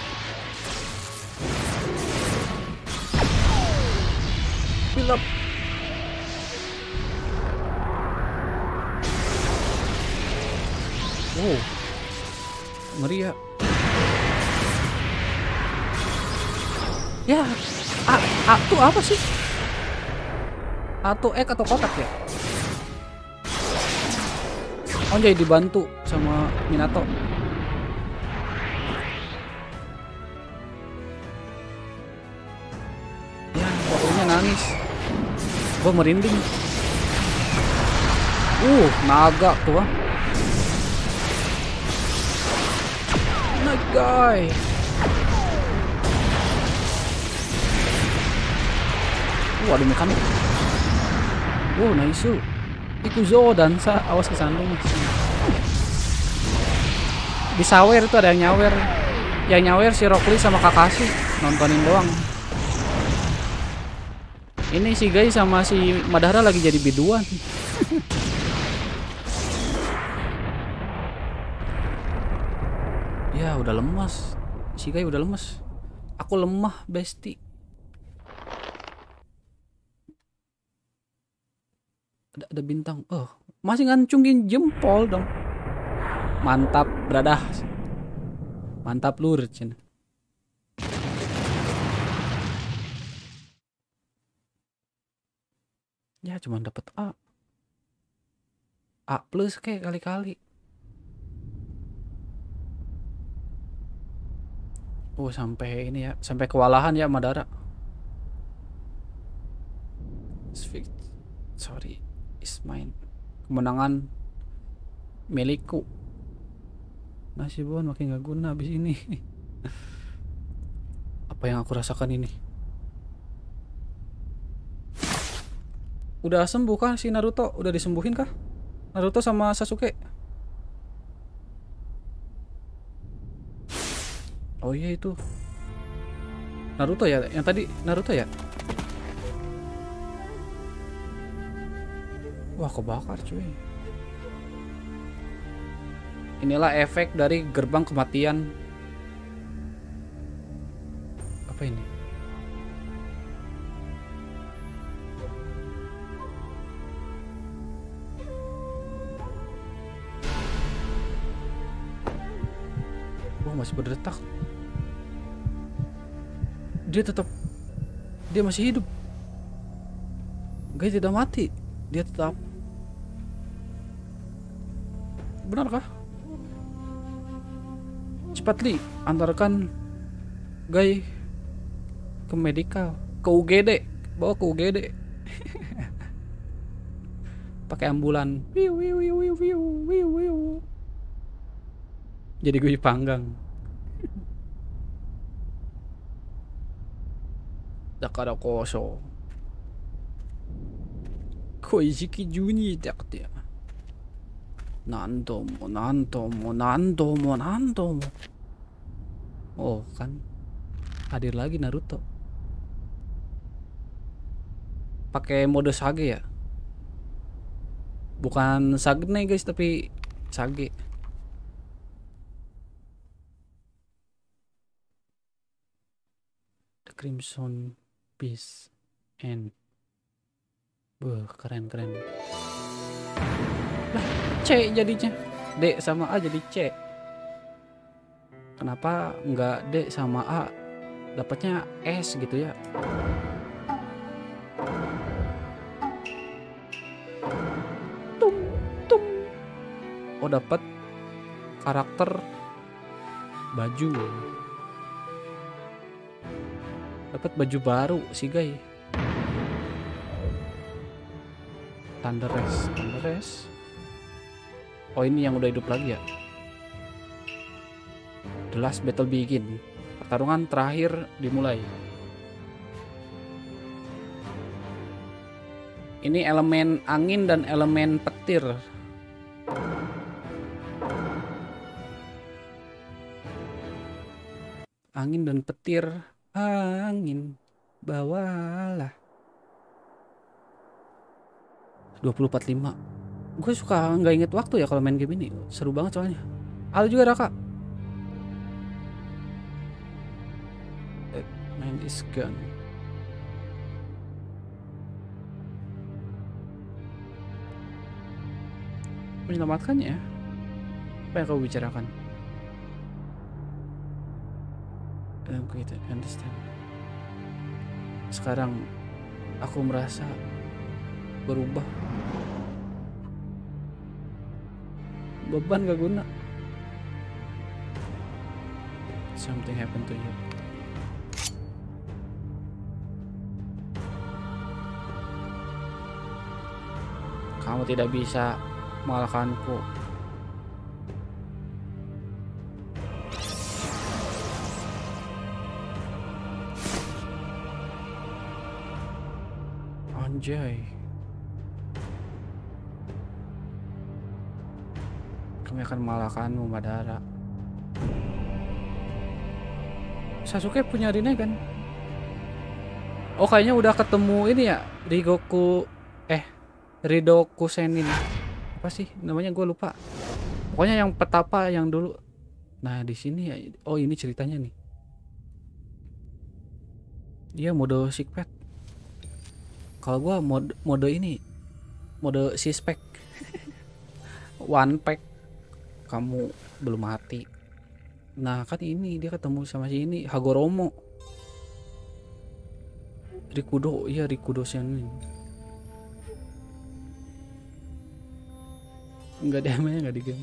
Bilap. Oh, ngeri ya. Ya, A, A tuh apa sih? A tuh X atau kotak ya? Oh, jadi dibantu sama Minato. Ya, pokoknya nangis. Gue merinding. Uh, naga tuh. Night guy. Uh, ada mekanik. Wow, nice. Ikuzo dansa, awas kesandung. Di sawer itu ada yang nyawer. Yang nyawer si Rock Lee sama Kakashi. Nontonin doang. Ini si Guy sama si Madara lagi jadi biduan. Ya udah lemas. Si Guy udah lemas. Aku lemah, Besti. Ada, ada bintang. Oh, masih ngancungin jempol dong. Mantap, bradah. Mantap lur, Cina. Ya cuma dapat A. A plus kayak kali-kali. Oh, sampai ini ya, sampai kewalahan ya Madara. Sphinx, sorry, is mine. Kemenangan milikku. Nasibon makin gak guna abis ini. Apa yang aku rasakan ini? Udah sembuh kah si Naruto? Udah disembuhin kah? Naruto sama Sasuke? Oh iya itu Naruto ya? Yang tadi Naruto ya? Wah, kebakar cuy. Inilah efek dari gerbang kematian. Apa ini? Wah, masih berdetak. Dia tetap, dia masih hidup. Guys, tidak mati. Dia tetap. Benarkah? Cepat Li, antarkan Guy ke medikal, ke U G D, bawa ke U G D. Pakai ambulan. Wiu, wiu, wiu, wiu, wiu, wiu, wiu. Jadi gue panggang. Dakara koso. Koiziki Juni dakte. Nando mo, nando mo, nando mo, nando mo. Oh kan, hadir lagi Naruto. Pakai mode Sage ya. Bukan Sagne guys, tapi Sage. The Crimson Peace and Wah, keren-keren. Lah, C jadinya. D sama A jadi C. Kenapa nggak D sama A? Dapatnya S gitu ya. Tum, tum. Oh, dapat karakter baju. Dapat baju baru si Guy. Thunder Race, Thunder Race. Oh, ini yang udah hidup lagi ya. The last battle begin. Pertarungan terakhir dimulai. Ini elemen angin dan elemen petir. Angin dan petir. Angin, bawalah. dua puluh empat lima. Gue suka nggak inget waktu ya kalau main game ini. Seru banget soalnya. Halo juga Raka. That man is gone. Menyelamatkannya. Apa yang kau bicarakan? I'm going to understand. Sekarang aku merasa berubah. Beban gak guna. Something happened to you. Kamu tidak bisa mengalahkanku. Anjay. Kami akan mengalahkanmu, Madara. Sasuke punya Rinnegan. Oh, kayaknya udah ketemu ini ya, Rigoku eh Ridoku Senin. Apa sih namanya, gue lupa. Pokoknya yang petapa yang dulu. Nah, di sini ya. Oh, ini ceritanya nih. Dia mode sickpad. Kalau gua mode mode ini mode sispek. One pack. Kamu belum mati. Nah, kan ini dia ketemu sama si ini Hagoromo. Rikudo, iya Rikudo Senin. Enggak ada namanya, enggak di game.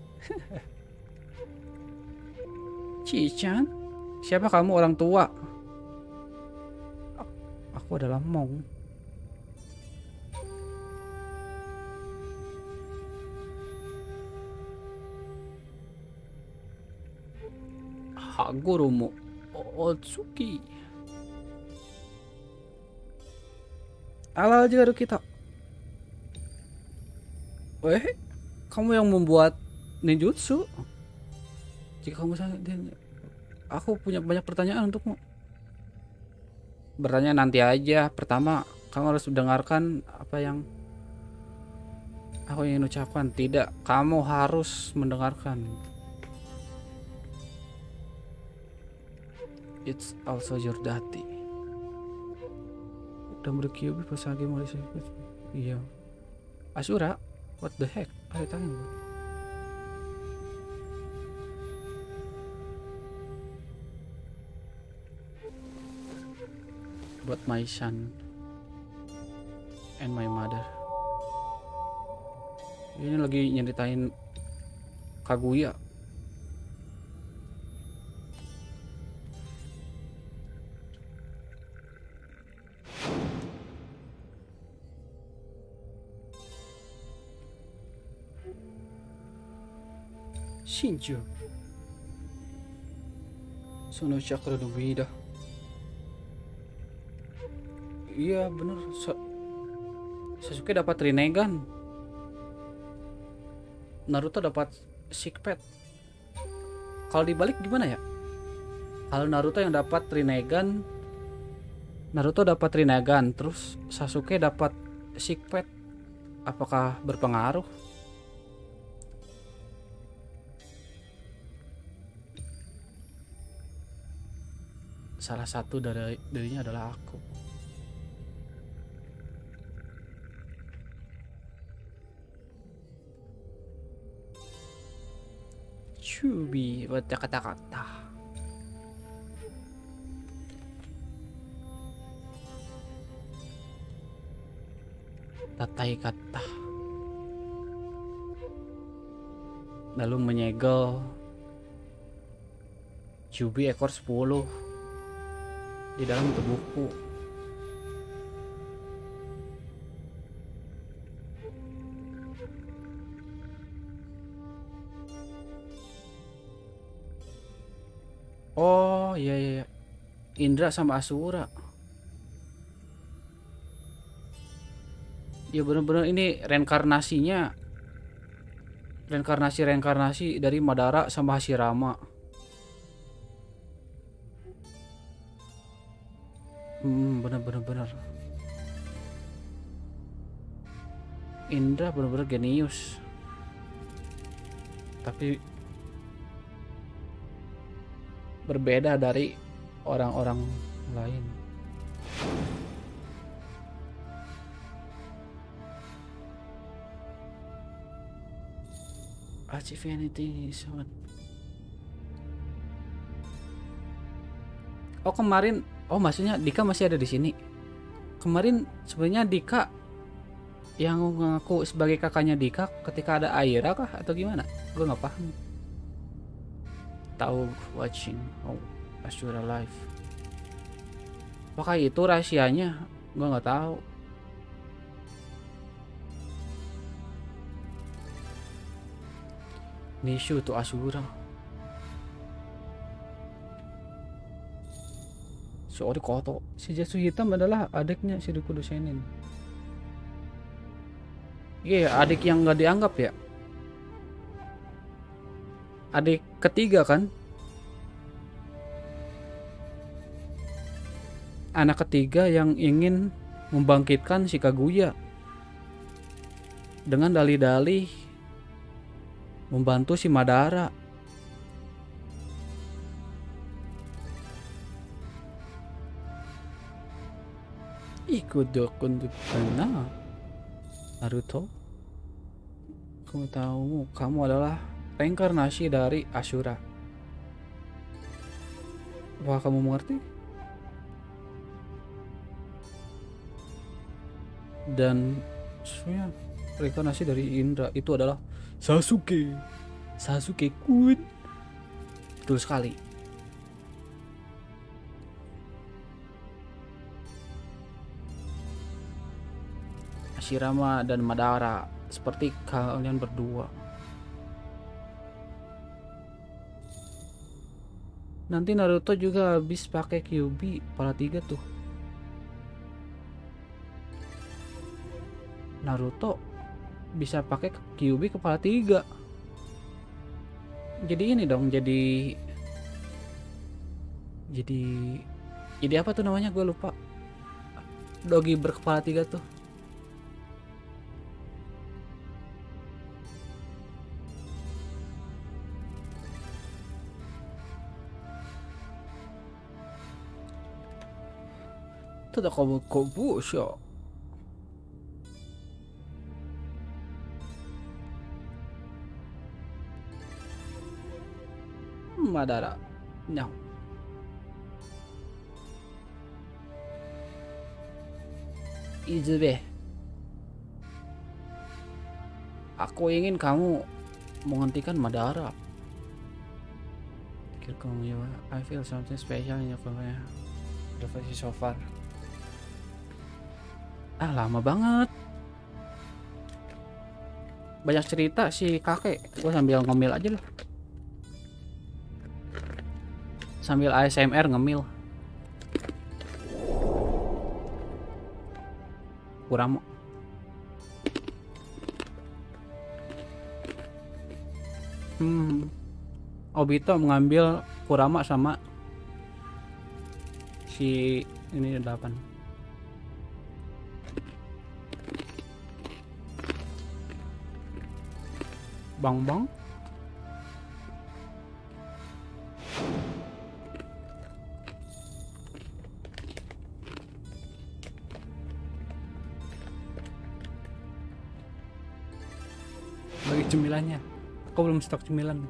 Cichan, siapa kamu, orang tua? Aku adalah Mong. Hagoromo Otsuki. Ala juga kita. Eh, kamu yang membuat ninjutsu? Jika kamu sangat, aku punya banyak pertanyaan untukmu. Bertanya nanti aja. Pertama, kamu harus mendengarkan apa yang aku ingin ucapkan. Tidak, kamu harus mendengarkan. It's also your daddy. Udah berkyubi pas lagi mau disebut. Iya. Asura? What the heck? Are you talking about? Buat my son and my mother. Ini lagi nyeritain Kaguya. Shinju. Sono chakra no vida. Iya bener. Sasuke dapat Rinnegan. Naruto dapat sickpad. Kalau dibalik gimana ya? Kalau Naruto yang dapat Rinnegan, Naruto dapat Rinnegan, terus Sasuke dapat sickpad. Apakah berpengaruh? Salah satu dari dirinya adalah aku. Cubi, baca kata-kata. Tatai kata. Lalu menyegel Cubi ekor sepuluh di dalam tubuhku. Oh iya iya, Indra sama Asura. Ya bener-bener ini reinkarnasinya, reinkarnasi reinkarnasi dari Madara sama Hashirama. Hmm, bener-bener bener. Indra bener-bener genius. Tapi berbeda dari orang-orang lain. Achieve anything is what. Oh kemarin, oh maksudnya Dika masih ada di sini. Kemarin sebenarnya Dika yang ngaku sebagai kakaknya Dika ketika ada Aira kah atau gimana? Gue nggak paham. Tahu watching oh Ashura live. Apakah itu rahasianya? Gue nggak tahu. Nishu to Ashura. Sorry Koto. Si Jetsu hitam adalah adiknya si Rikudo Senin. Iya, yeah, adik yang nggak dianggap ya. Adik ketiga kan? Anak ketiga yang ingin membangkitkan si Kaguya dengan dalih-dalih membantu si Madara. Ikut dokun karena Naruto, kamu tahu kamu adalah reinkarnasi dari Ashura. Apakah kamu mengerti? Dan sebenarnya reinkarnasi dari Indra itu adalah Sasuke. Sasuke Kun. Betul sekali. Hashirama dan Madara seperti kalian berdua. Nanti Naruto juga habis pakai Kyuubi kepala tiga tuh. Naruto bisa pakai Kyuubi kepala tiga. Jadi ini dong, jadi jadi jadi apa tuh namanya, gue lupa. Dogi berkepala tiga tuh. Tidak kamu kobus ya. Madara, no. Izube, aku ingin kamu menghentikan Madara. Pikir kamu ya, I feel something special in your career. Refleksi so far. Ah, lama banget. Banyak cerita si kakek. Gue sambil ngemil aja lah. Sambil A S M R ngemil. Kurama. Hmm. Obito mengambil Kurama sama si ini delapan. Bang bang. Bagi cemilannya. Aku belum stok cemilan.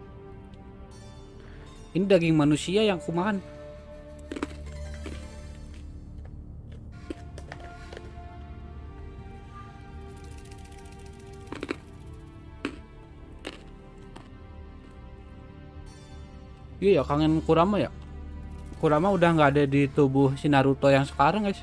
Ini daging manusia yang aku makan. Iya ya, kangen Kurama ya. Kurama udah nggak ada di tubuh si Naruto yang sekarang guys.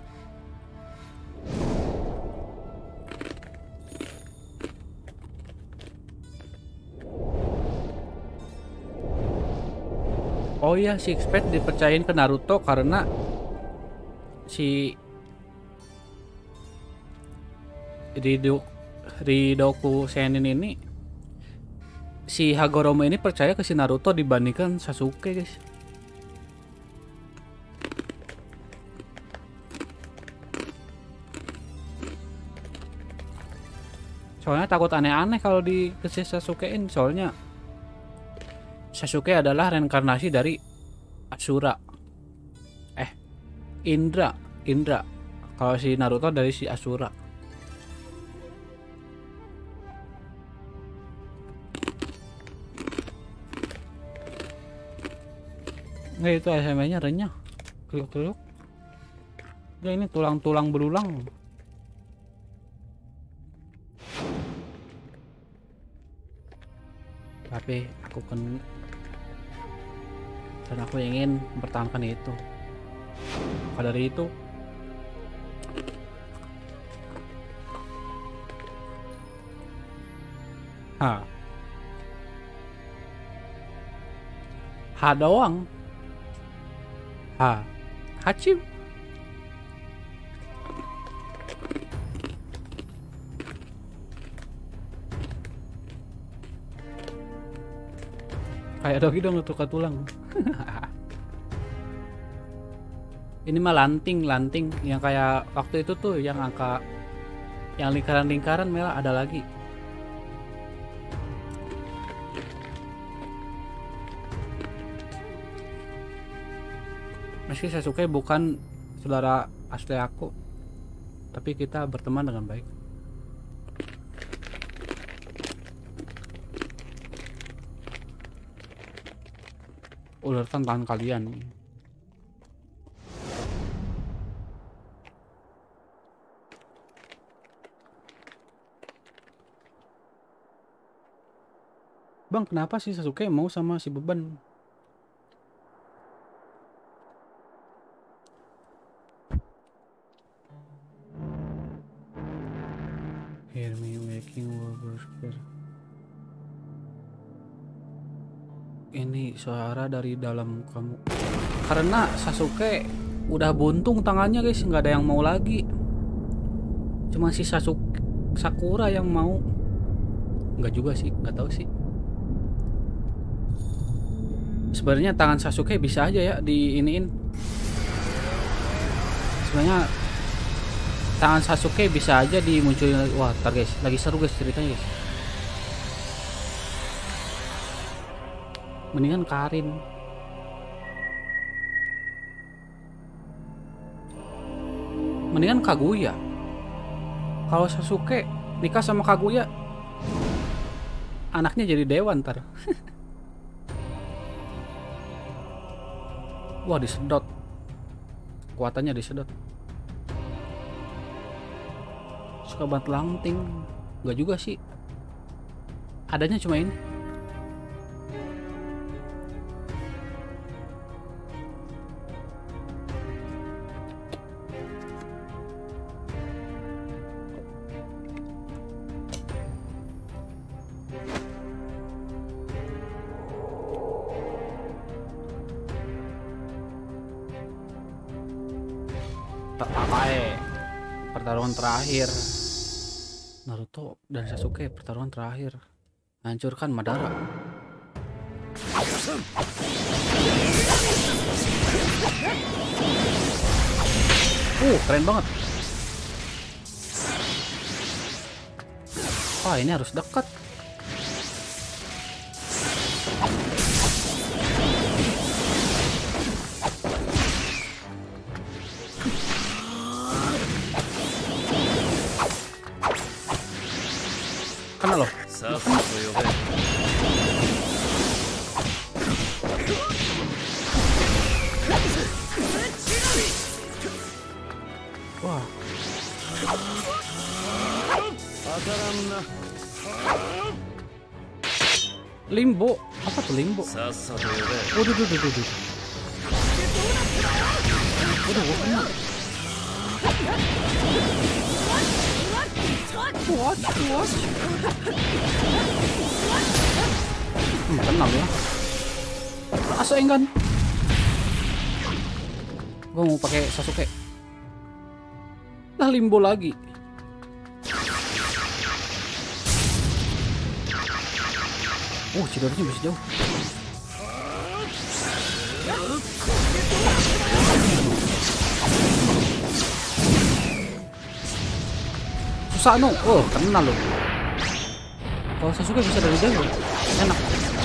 Oh iya, Six Pack dipercayain ke Naruto karena si Rido, Ridoku Senin ini, si Hagoromo ini percaya ke si Naruto dibandingkan Sasuke guys. Soalnya takut aneh-aneh kalau di ke Sasukein. Soalnya Sasuke adalah reinkarnasi dari Ashura. Eh, Indra, Indra. Kalau si Naruto dari si Ashura. Nggak, itu S M nya renyah. Kriuk-kriuk. Ya ini tulang-tulang belulang. Tapi aku kan dan aku ingin mempertahankan itu. Maka dari itu ha ha doang. Ha hacim. Kayak Dogi dong tukar tulang. Ini mah lanting, lanting yang kayak waktu itu tuh yang angka yang lingkaran-lingkaran merah ada lagi. Meski Sasuke bukan saudara asli aku, tapi kita berteman dengan baik. Ulurkan tangan kalian. Bang, kenapa sih Sasuke mau sama si beban? Hear me making burger. Ini suara dari dalam kamu. Karena Sasuke udah buntung tangannya guys, nggak ada yang mau lagi. Cuma si Sasuke Sakura yang mau. Nggak juga sih, nggak tahu sih. Sebenarnya tangan Sasuke bisa aja ya diiniin. Sebenarnya tangan Sasuke bisa aja dimunculin lagi. Wah, tar guys, lagi seru guys ceritanya guys. Mendingan Karin. Mendingan Kaguya. Kalau Sasuke nikah sama Kaguya, anaknya jadi dewa ntar. Wah, disedot. Kuatannya disedot. Suka banget lanting. Enggak juga sih. Adanya cuma ini. Tak pakai. Pertarungan terakhir. Naruto dan Sasuke pertarungan terakhir. Hancurkan Madara. Uh, keren banget. Wah, ini harus dekat. Kena loh. Wah. Limbo. Apa tuh limbo? Waduh, waduh, waduh, waduh. Waduh, gua kena. What? What? Hmm, kenal ya. Rasain kan? Gue mau pakai Sasuke. Lah, limbo lagi. Oh, Chidorinya bisa jauh. Susah no. Oh, kena loh. Kalau Sasuke bisa dari jauh, enak.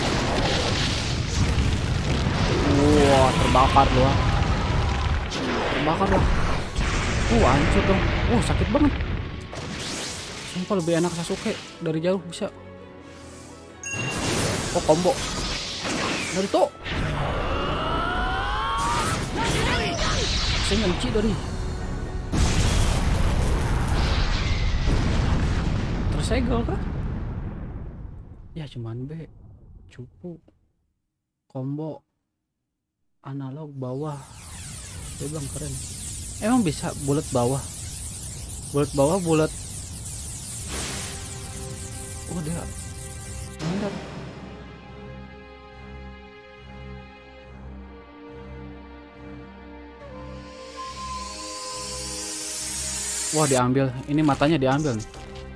Wah, terbakar loh. Terbakar lah. Uh, hancur dong. Uh, sakit banget. Sumpah lebih enak Sasuke dari jauh bisa. Oh, combo. Naruto. Rasengan Chidori. Tersegel kah? Ya cuman B. Cupu. Combo. Analog bawah. Ya bang keren. Emang bisa bulat bawah. Bulat bawah bulat. Oh dia. Mantap. Wah diambil. Ini matanya diambil nih.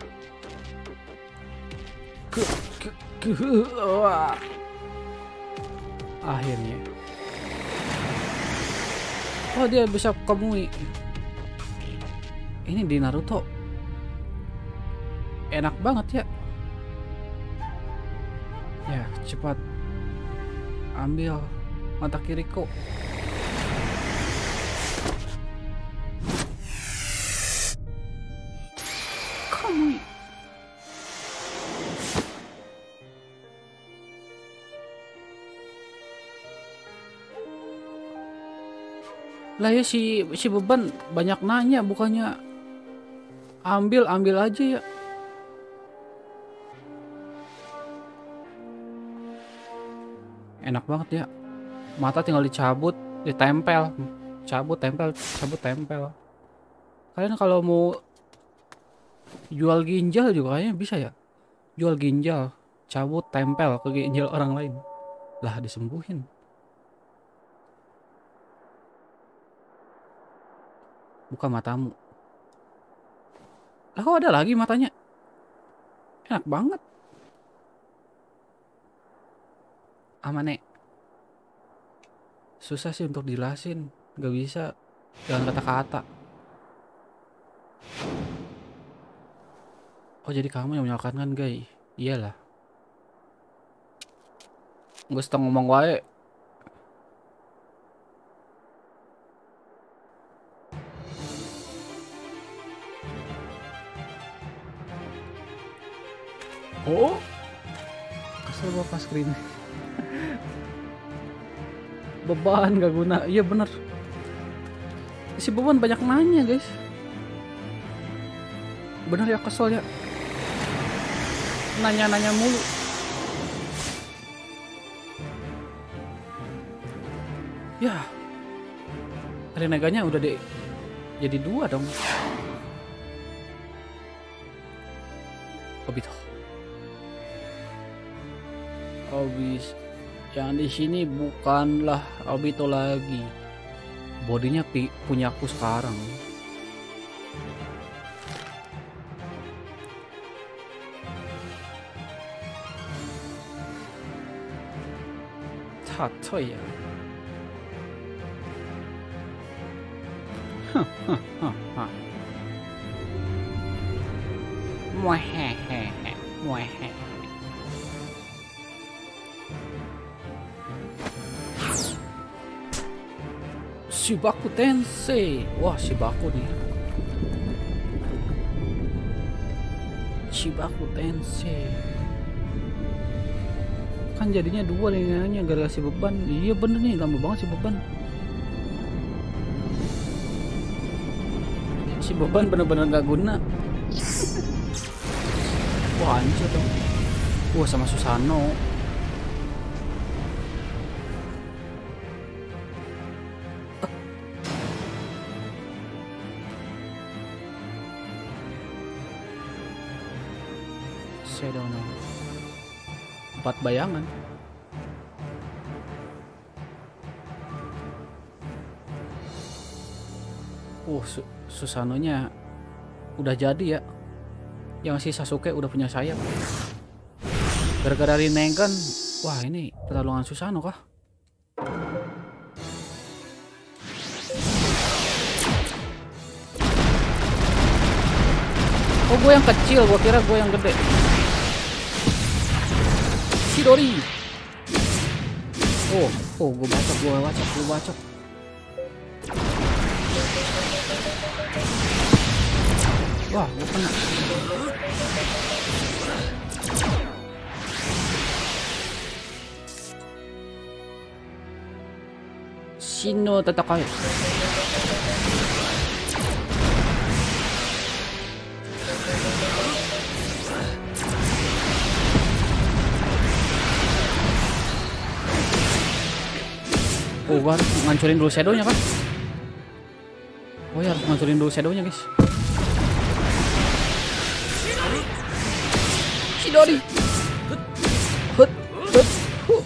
Ke, ke, ke, wah. Akhirnya. Oh dia bisa Kamui. Ini di Naruto enak banget ya. Ya cepat ambil mata Kiriko. Kamui. Lah ya si si beban banyak nanya, bukannya ambil ambil aja ya. Enak banget ya. Mata tinggal dicabut, ditempel, cabut tempel, cabut tempel. Kalian kalau mau jual ginjal juga kayaknya bisa ya. Jual ginjal, cabut tempel ke ginjal orang lain. Lah disembuhin. Buka matamu. Lah kok ada lagi matanya? Enak banget. Amane. Susah sih untuk dijelasin. Gak bisa. Jangan kata-kata. Oh jadi kamu yang menyalakan kan guys? Iyalah. Gue setengah ngomong wae. Oh, kesel gua pas screen. Beban gak guna. Iya bener. Si beban banyak nanya guys. Bener ya, kesel ya. Nanya-nanya mulu. Ya. Reneganya udah deh. Jadi dua dong. Obito. Obis yang di sini bukanlah Obito lagi. Bodinya pi punya aku sekarang. Tato ya. Hahaha. Muahehehe. Muahehe. Shibaku Tensei. Wah, Shibaku nih. Shibaku Tensei. Kan jadinya dua nih gara-gara si beban. Iya bener nih, lama banget si beban. Si beban bener-bener gak guna. Wah, anjir dong. Wah, sama Susano. Shadow no. Empat bayangan. Uh, Su Susanonya udah jadi ya. Yang si Sasuke udah punya sayap. Gara-gara Rinnegan. Wah, ini pertarungan Susano kah? Oh, gue yang kecil, gue kira gue yang gede. Chidori. Oh, oh, gue bacok, gue bacok, gue bacok. Wah, gue kena. Shino Tatakai. Oh, gua harus ngancurin dulu shadownya kan? Oh ya, harus ngancurin dulu shadownya guys. Chidori. Hut, hut, hut.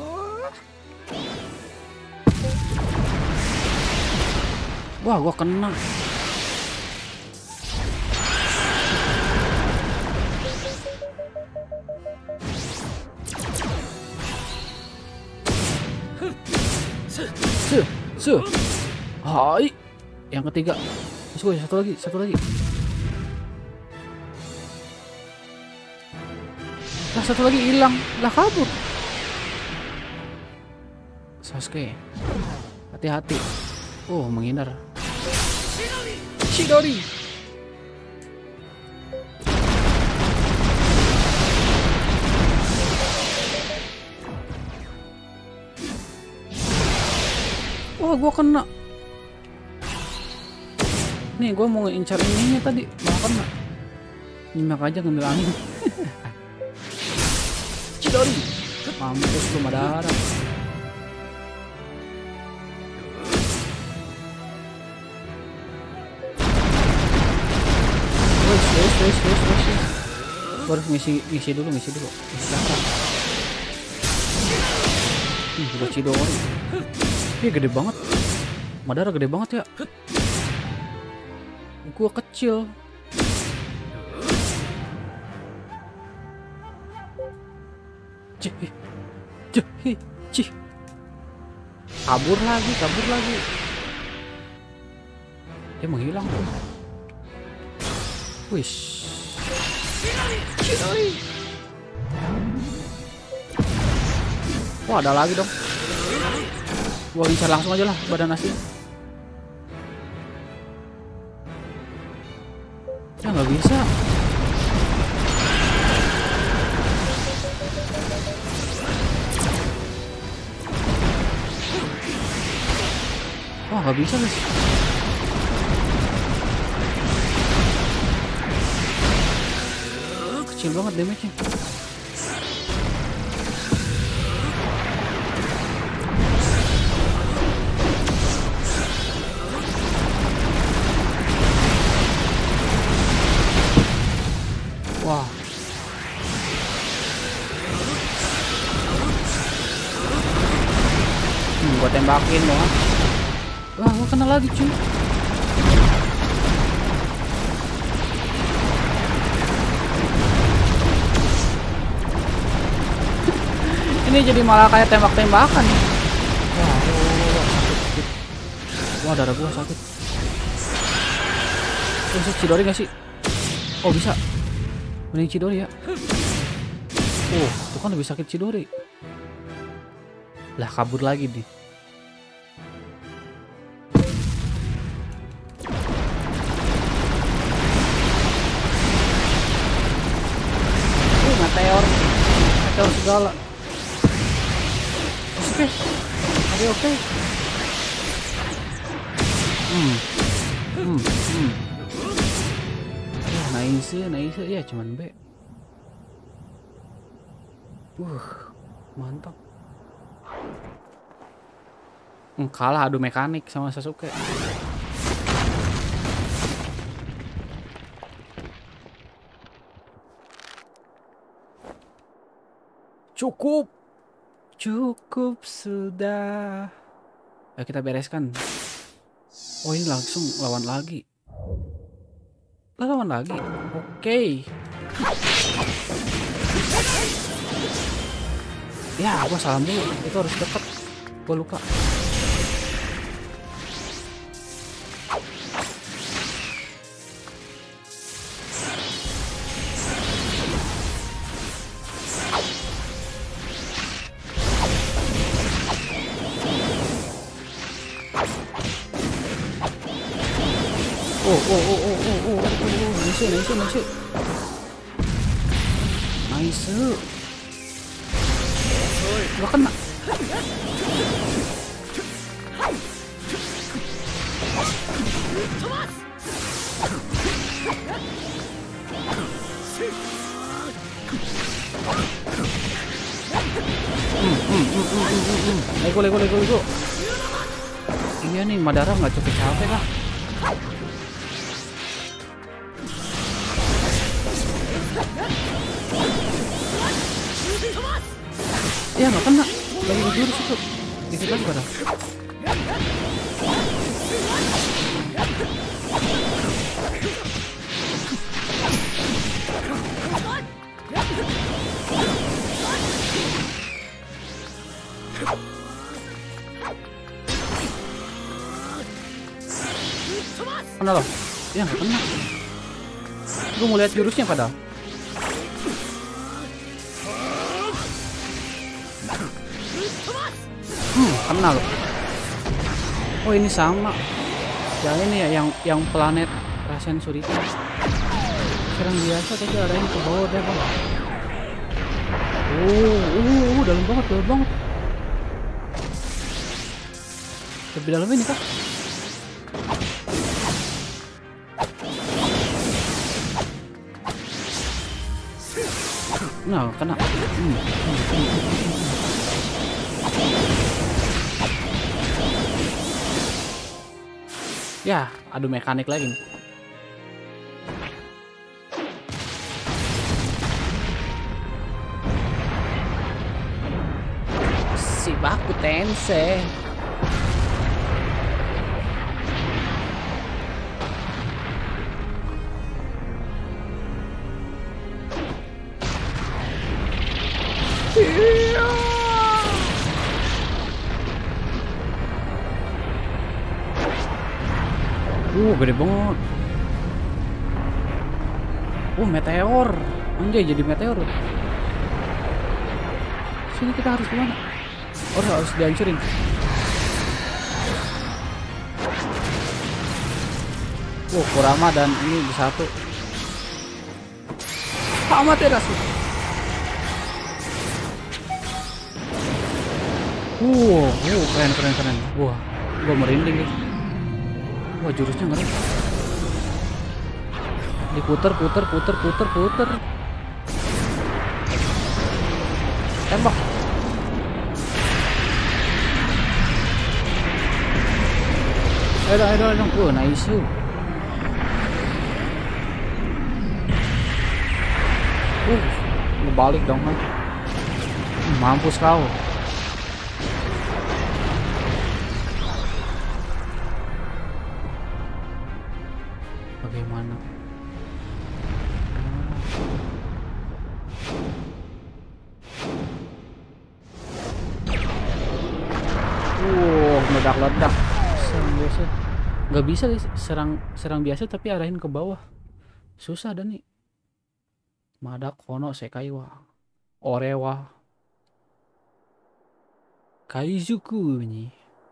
Wah, gua kena. Se, se. Hai. Yang ketiga. Masuk ya, satu lagi, satu lagi. Lah, satu lagi hilang. Lah, kabur. Sasuke. Hati-hati. Oh, menghindar. Chidori. Wah, gua kena. Nih, gua mau ngincar ininya tadi, malah kena. Nyimak aja ngambil angin. Chidori. Mampus lu Madara. Wes, wes, wes, wes, wes. Gua harus ngisi, ngisi dulu, ngisi dulu. Ngisi cakra. Ih, udah Chidori. Ih, gede banget. Madara gede banget ya. Gua kecil. Cih, cih, cih. Kabur lagi, kabur lagi. Dia menghilang. Wish. Wah, ada lagi dong. Gua incar langsung aja lah badan asli. Ya nggak bisa. Wah, nggak bisa guys. Kecil banget damage-nya. Wah. Hmm, gua tembakin dong. Wah, gua kena lagi cuy. Ini jadi malah kayak tembak-tembakan. Wah, wah, wah, sakit, sakit. Wah, darah gua sakit. Bisa Chidori gak sih? Oh, bisa. Mending Chidori ya. Oh, itu kan lebih sakit Chidori. Lah, kabur lagi nih. Uh, meteor. Meteor segala. Oke. Oke, oke. Hmm. Hmm, hmm. Nice, nice ya, cuman B. Uh, mantap. Hmm, kalah adu mekanik sama Sasuke. Cukup. Cukup sudah. Ayo kita bereskan. Oh, ini langsung lawan lagi. Lawan lagi. Oke. Okay. Ya, gua salam dulu. Itu harus deket. Gua lupa. Oh, oh, oh, oh, oh, oh, oh, oh, nice, nice, nice. Nice. Gak kena. Hmm, hmm, hmm, hmm, hmm, hmm. Lego, lego, lego, lego. Iya nih, Madara nggak capek-capek kah? Ya nggak kena. Lagi ngejurus itu. Dikit lagi padahal. Kena loh. Ya nggak kena. Gue mau lihat jurusnya padahal. Hmm, kena loh. Oh ini sama. Yang ini ya, yang yang planet Rasen Surita. Serang biasa tapi ada yang ke bawah deh bang. Oh, uh, uh, dalam banget, dalam banget. Lebih dalam ini kah? Nah, kena. Hmm. Ya, adu mekanik lagi nih. Si Baku Tensei. Uh, gede banget. Uh, meteor. Anjay, jadi meteor. Sini kita harus kemana? Oh, harus dihancurin. Uh, Kurama dan ini bersatu. Amaterasu. Uh, uh, keren, keren, keren. Wah, gua merinding guys. Wah, jurusnya ngeri. Diputer, puter, puter, puter, puter. Tembak. Ayo, ayo, ayo. Wah, nice. Uh, lu balik dong, man. Mampus kau. Bagaimana? Wow, meledak-ledak. Serang biasa. Nggak bisa guys, serang serang biasa tapi arahin ke bawah. Susah dan nih. Madak Kono Sekaiwa. Orewa. Kaizuku ini.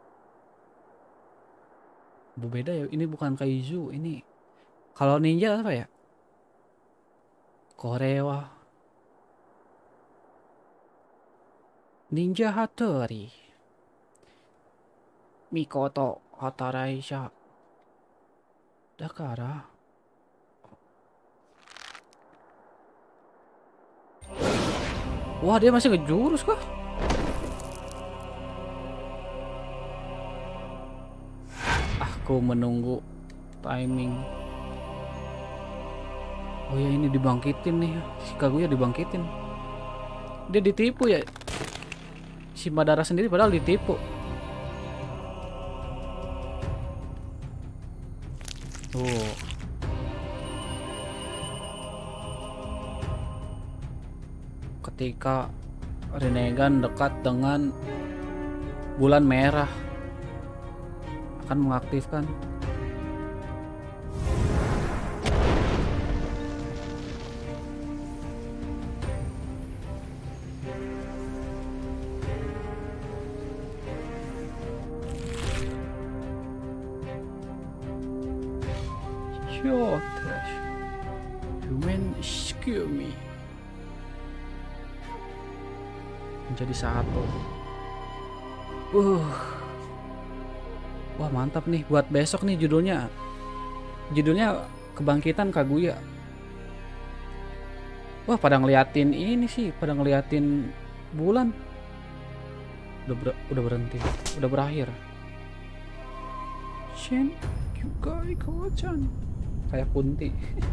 Berbeda ya, ini bukan Kaizu, ini kalau ninja apa ya? Korewa. Ninja Hattori. Mikoto Hataraisha. Dakara. Wah, dia masih ngejurus kah? Aku menunggu timing. Oh ya, ini dibangkitin nih. Si Kaguya dibangkitin. Dia ditipu ya. Si Madara sendiri padahal ditipu. Tuh. Ketika Rinnegan dekat dengan bulan merah akan mengaktifkan Short Human Skumi menjadi satu. Uh, wah mantap nih buat besok nih judulnya. Judulnya Kebangkitan Kaguya. Wah pada ngeliatin ini sih, pada ngeliatin bulan. Udah ber udah berhenti, udah berakhir. Shin Kyugai Kawacan. Kayak Kunti.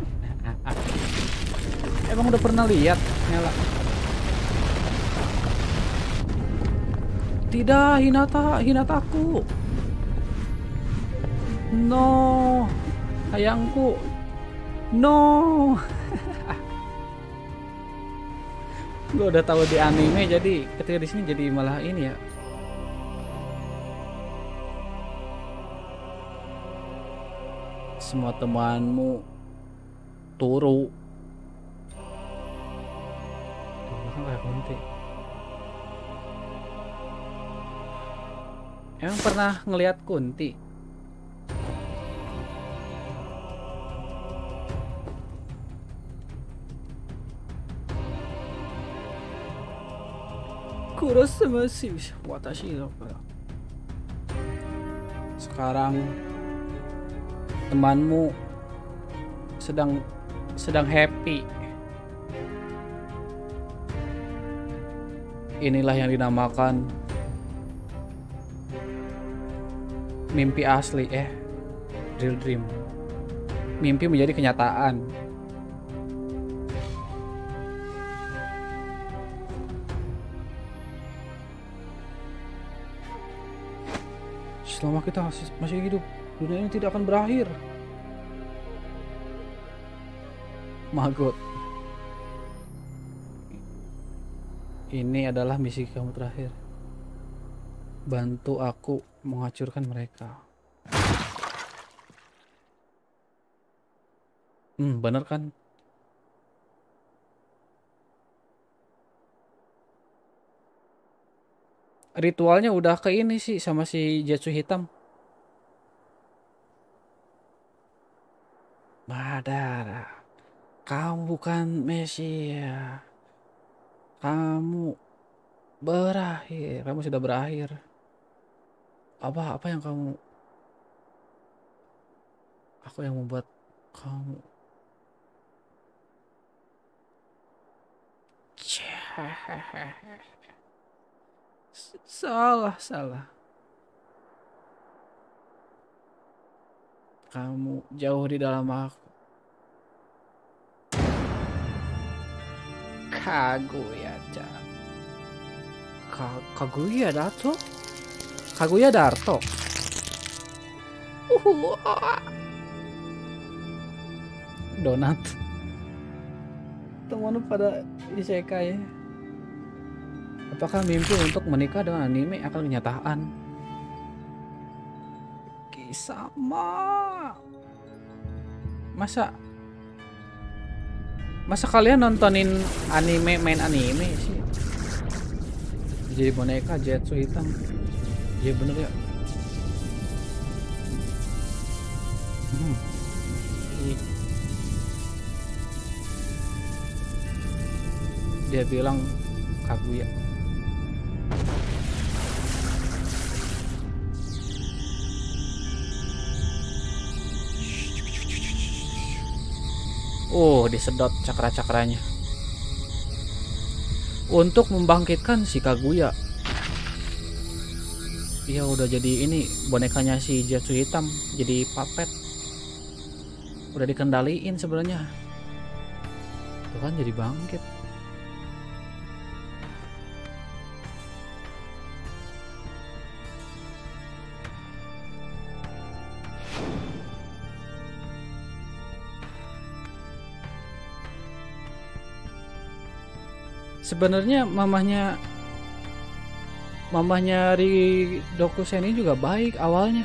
Emang udah pernah lihat nyala? Tidak, Hinata, Hinataku. No, sayangku. No. Gue udah tahu di anime, jadi ketika di sini jadi malah ini ya. Semua temanmu turu. Tuh, kan kayak Kunti. Emang pernah ngelihat Kunti? Kurosamashi watashi ga. Sekarang temanmu sedang sedang happy. Inilah yang dinamakan mimpi asli, eh real dream. Mimpi menjadi kenyataan. Selama kita masih hidup, dunia ini tidak akan berakhir. Magot. Ini adalah misi kamu terakhir. Bantu aku menghancurkan mereka. Hmm, bener kan? Ritualnya udah ke ini sih sama si Jetsu hitam. Madara, kamu bukan Mesia. Kamu berakhir. Kamu sudah berakhir. Apa apa yang kamu? Aku yang membuat kamu. Salah, salah. Kamu jauh di dalam aku. Kaguya-chan. Ka Kaguya Darto? Kaguya Darto. Uh, Donat. Teman pada isekai. Apakah mimpi untuk menikah dengan anime akan kenyataan? Kisama. Masa Masa kalian nontonin anime, main anime sih? Jadi boneka Jetsu hitam. Iya bener ya. Hmm. Dia bilang Kaguya. Oh, disedot cakra-cakranya. Untuk membangkitkan si Kaguya. Iya udah jadi ini bonekanya si Jetsu hitam, jadi puppet. Udah dikendaliin sebenarnya. Tuh kan jadi bangkit. Sebenarnya mamahnya mamahnya Ridokusen ini juga baik awalnya.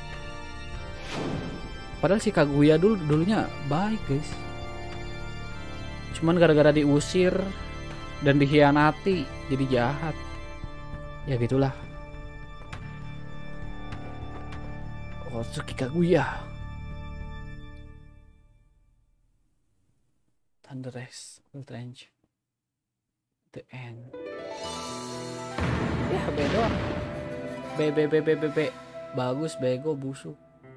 Padahal si Kaguya dulu dulunya baik, guys. Cuman gara-gara diusir dan dikhianati jadi jahat. Ya gitulah. Otsuki Kaguya. Thunder Race, Ultra Range. The end. Ya B doang. B B B B B B. Bagus, bego, busuk.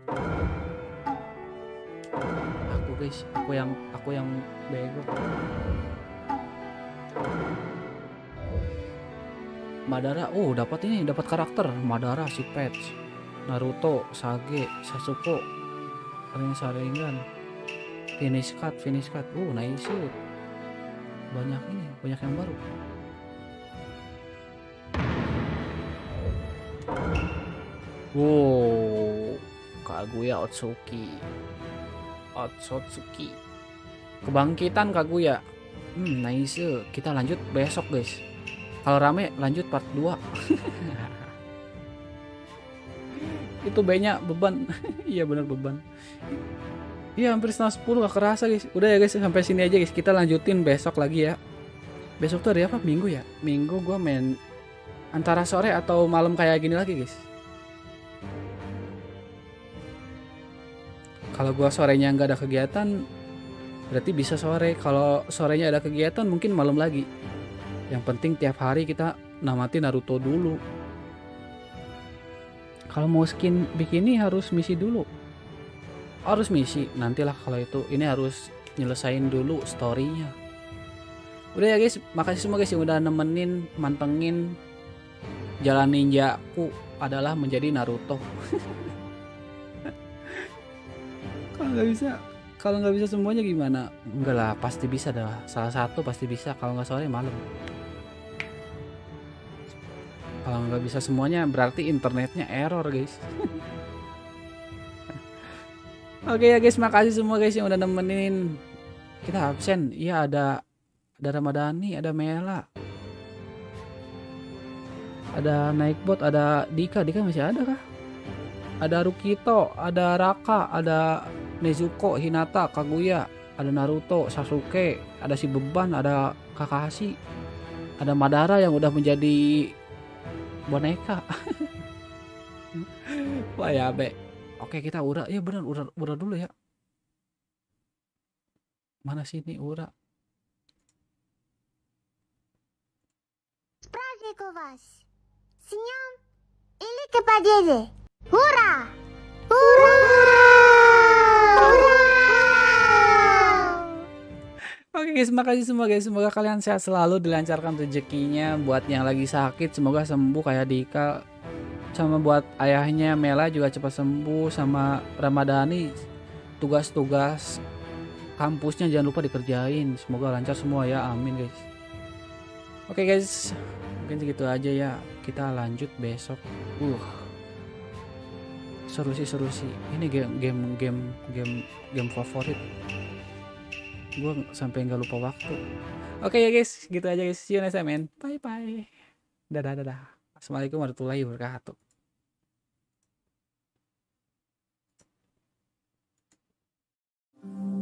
Aku guys, aku yang aku yang bego. Madara, oh dapat ini, dapat karakter Madara, si Patch, Naruto, Sage, Sasuke, Rin Sharingan, finish cut, finish cut, oh nice, banyak ini, banyak yang baru. Wow, Kaguya Otsutsuki, Otsutsuki, kebangkitan Kaguya. Hmm, nice. Kita lanjut besok, guys. Kalau rame lanjut part dua. Itu B-nya beban. Iya bener beban. Iya hampir setengah sepuluh, gak kerasa guys. Udah ya guys, sampai sini aja guys. Kita lanjutin besok lagi ya. Besok tuh hari apa? Minggu ya? Minggu gua main antara sore atau malam kayak gini lagi guys. Kalau gua sorenya nggak ada kegiatan, berarti bisa sore. Kalau sorenya ada kegiatan mungkin malam lagi. Yang penting tiap hari kita namatin Naruto dulu. Kalau mau skin bikini harus misi dulu. Harus misi, nantilah kalau itu. Ini harus nyelesain dulu storynya. Udah ya guys, makasih semua guys yang udah nemenin, mantengin jalan ninjaku adalah menjadi Naruto. Kalau nggak bisa, kalau nggak bisa semuanya gimana? Enggak lah, pasti bisa dah. Salah satu pasti bisa. Kalau nggak sore malam. Kalau nggak bisa semuanya berarti internetnya error guys. Oke ya guys, makasih semua guys yang udah nemenin. Kita absen. Iya ada ada Ramadhani, ada Mela, ada Naikbot, ada Dika. Dika masih ada kah? Ada Rukito, ada Raka, ada Nezuko, Hinata, Kaguya, ada Naruto, Sasuke, ada si Beban, ada Kakashi, ada Madara yang udah menjadi boneka. Wah ya be. Oke kita ura, ya benar ura, ura dulu ya. Mana sini ura? Празднику вас! С днем Великой Победы! Ура! Ура! Ура! Oke guys, makasih semua guys. Semoga kalian sehat selalu, dilancarkan rezekinya. Buat yang lagi sakit, semoga sembuh kayak Dika. Sama buat ayahnya Mela juga cepat sembuh. Sama Ramadhani, tugas-tugas kampusnya jangan lupa dikerjain. Semoga lancar semua ya, amin guys. Oke guys, mungkin segitu aja ya. Kita lanjut besok. Uh, seru sih seru sih. Ini game game game game game favorit. Gue sampai nggak lupa waktu. Oke ya guys, gitu aja guys. See you next time man. Bye bye. Dadah dadah. Assalamualaikum warahmatullahi wabarakatuh.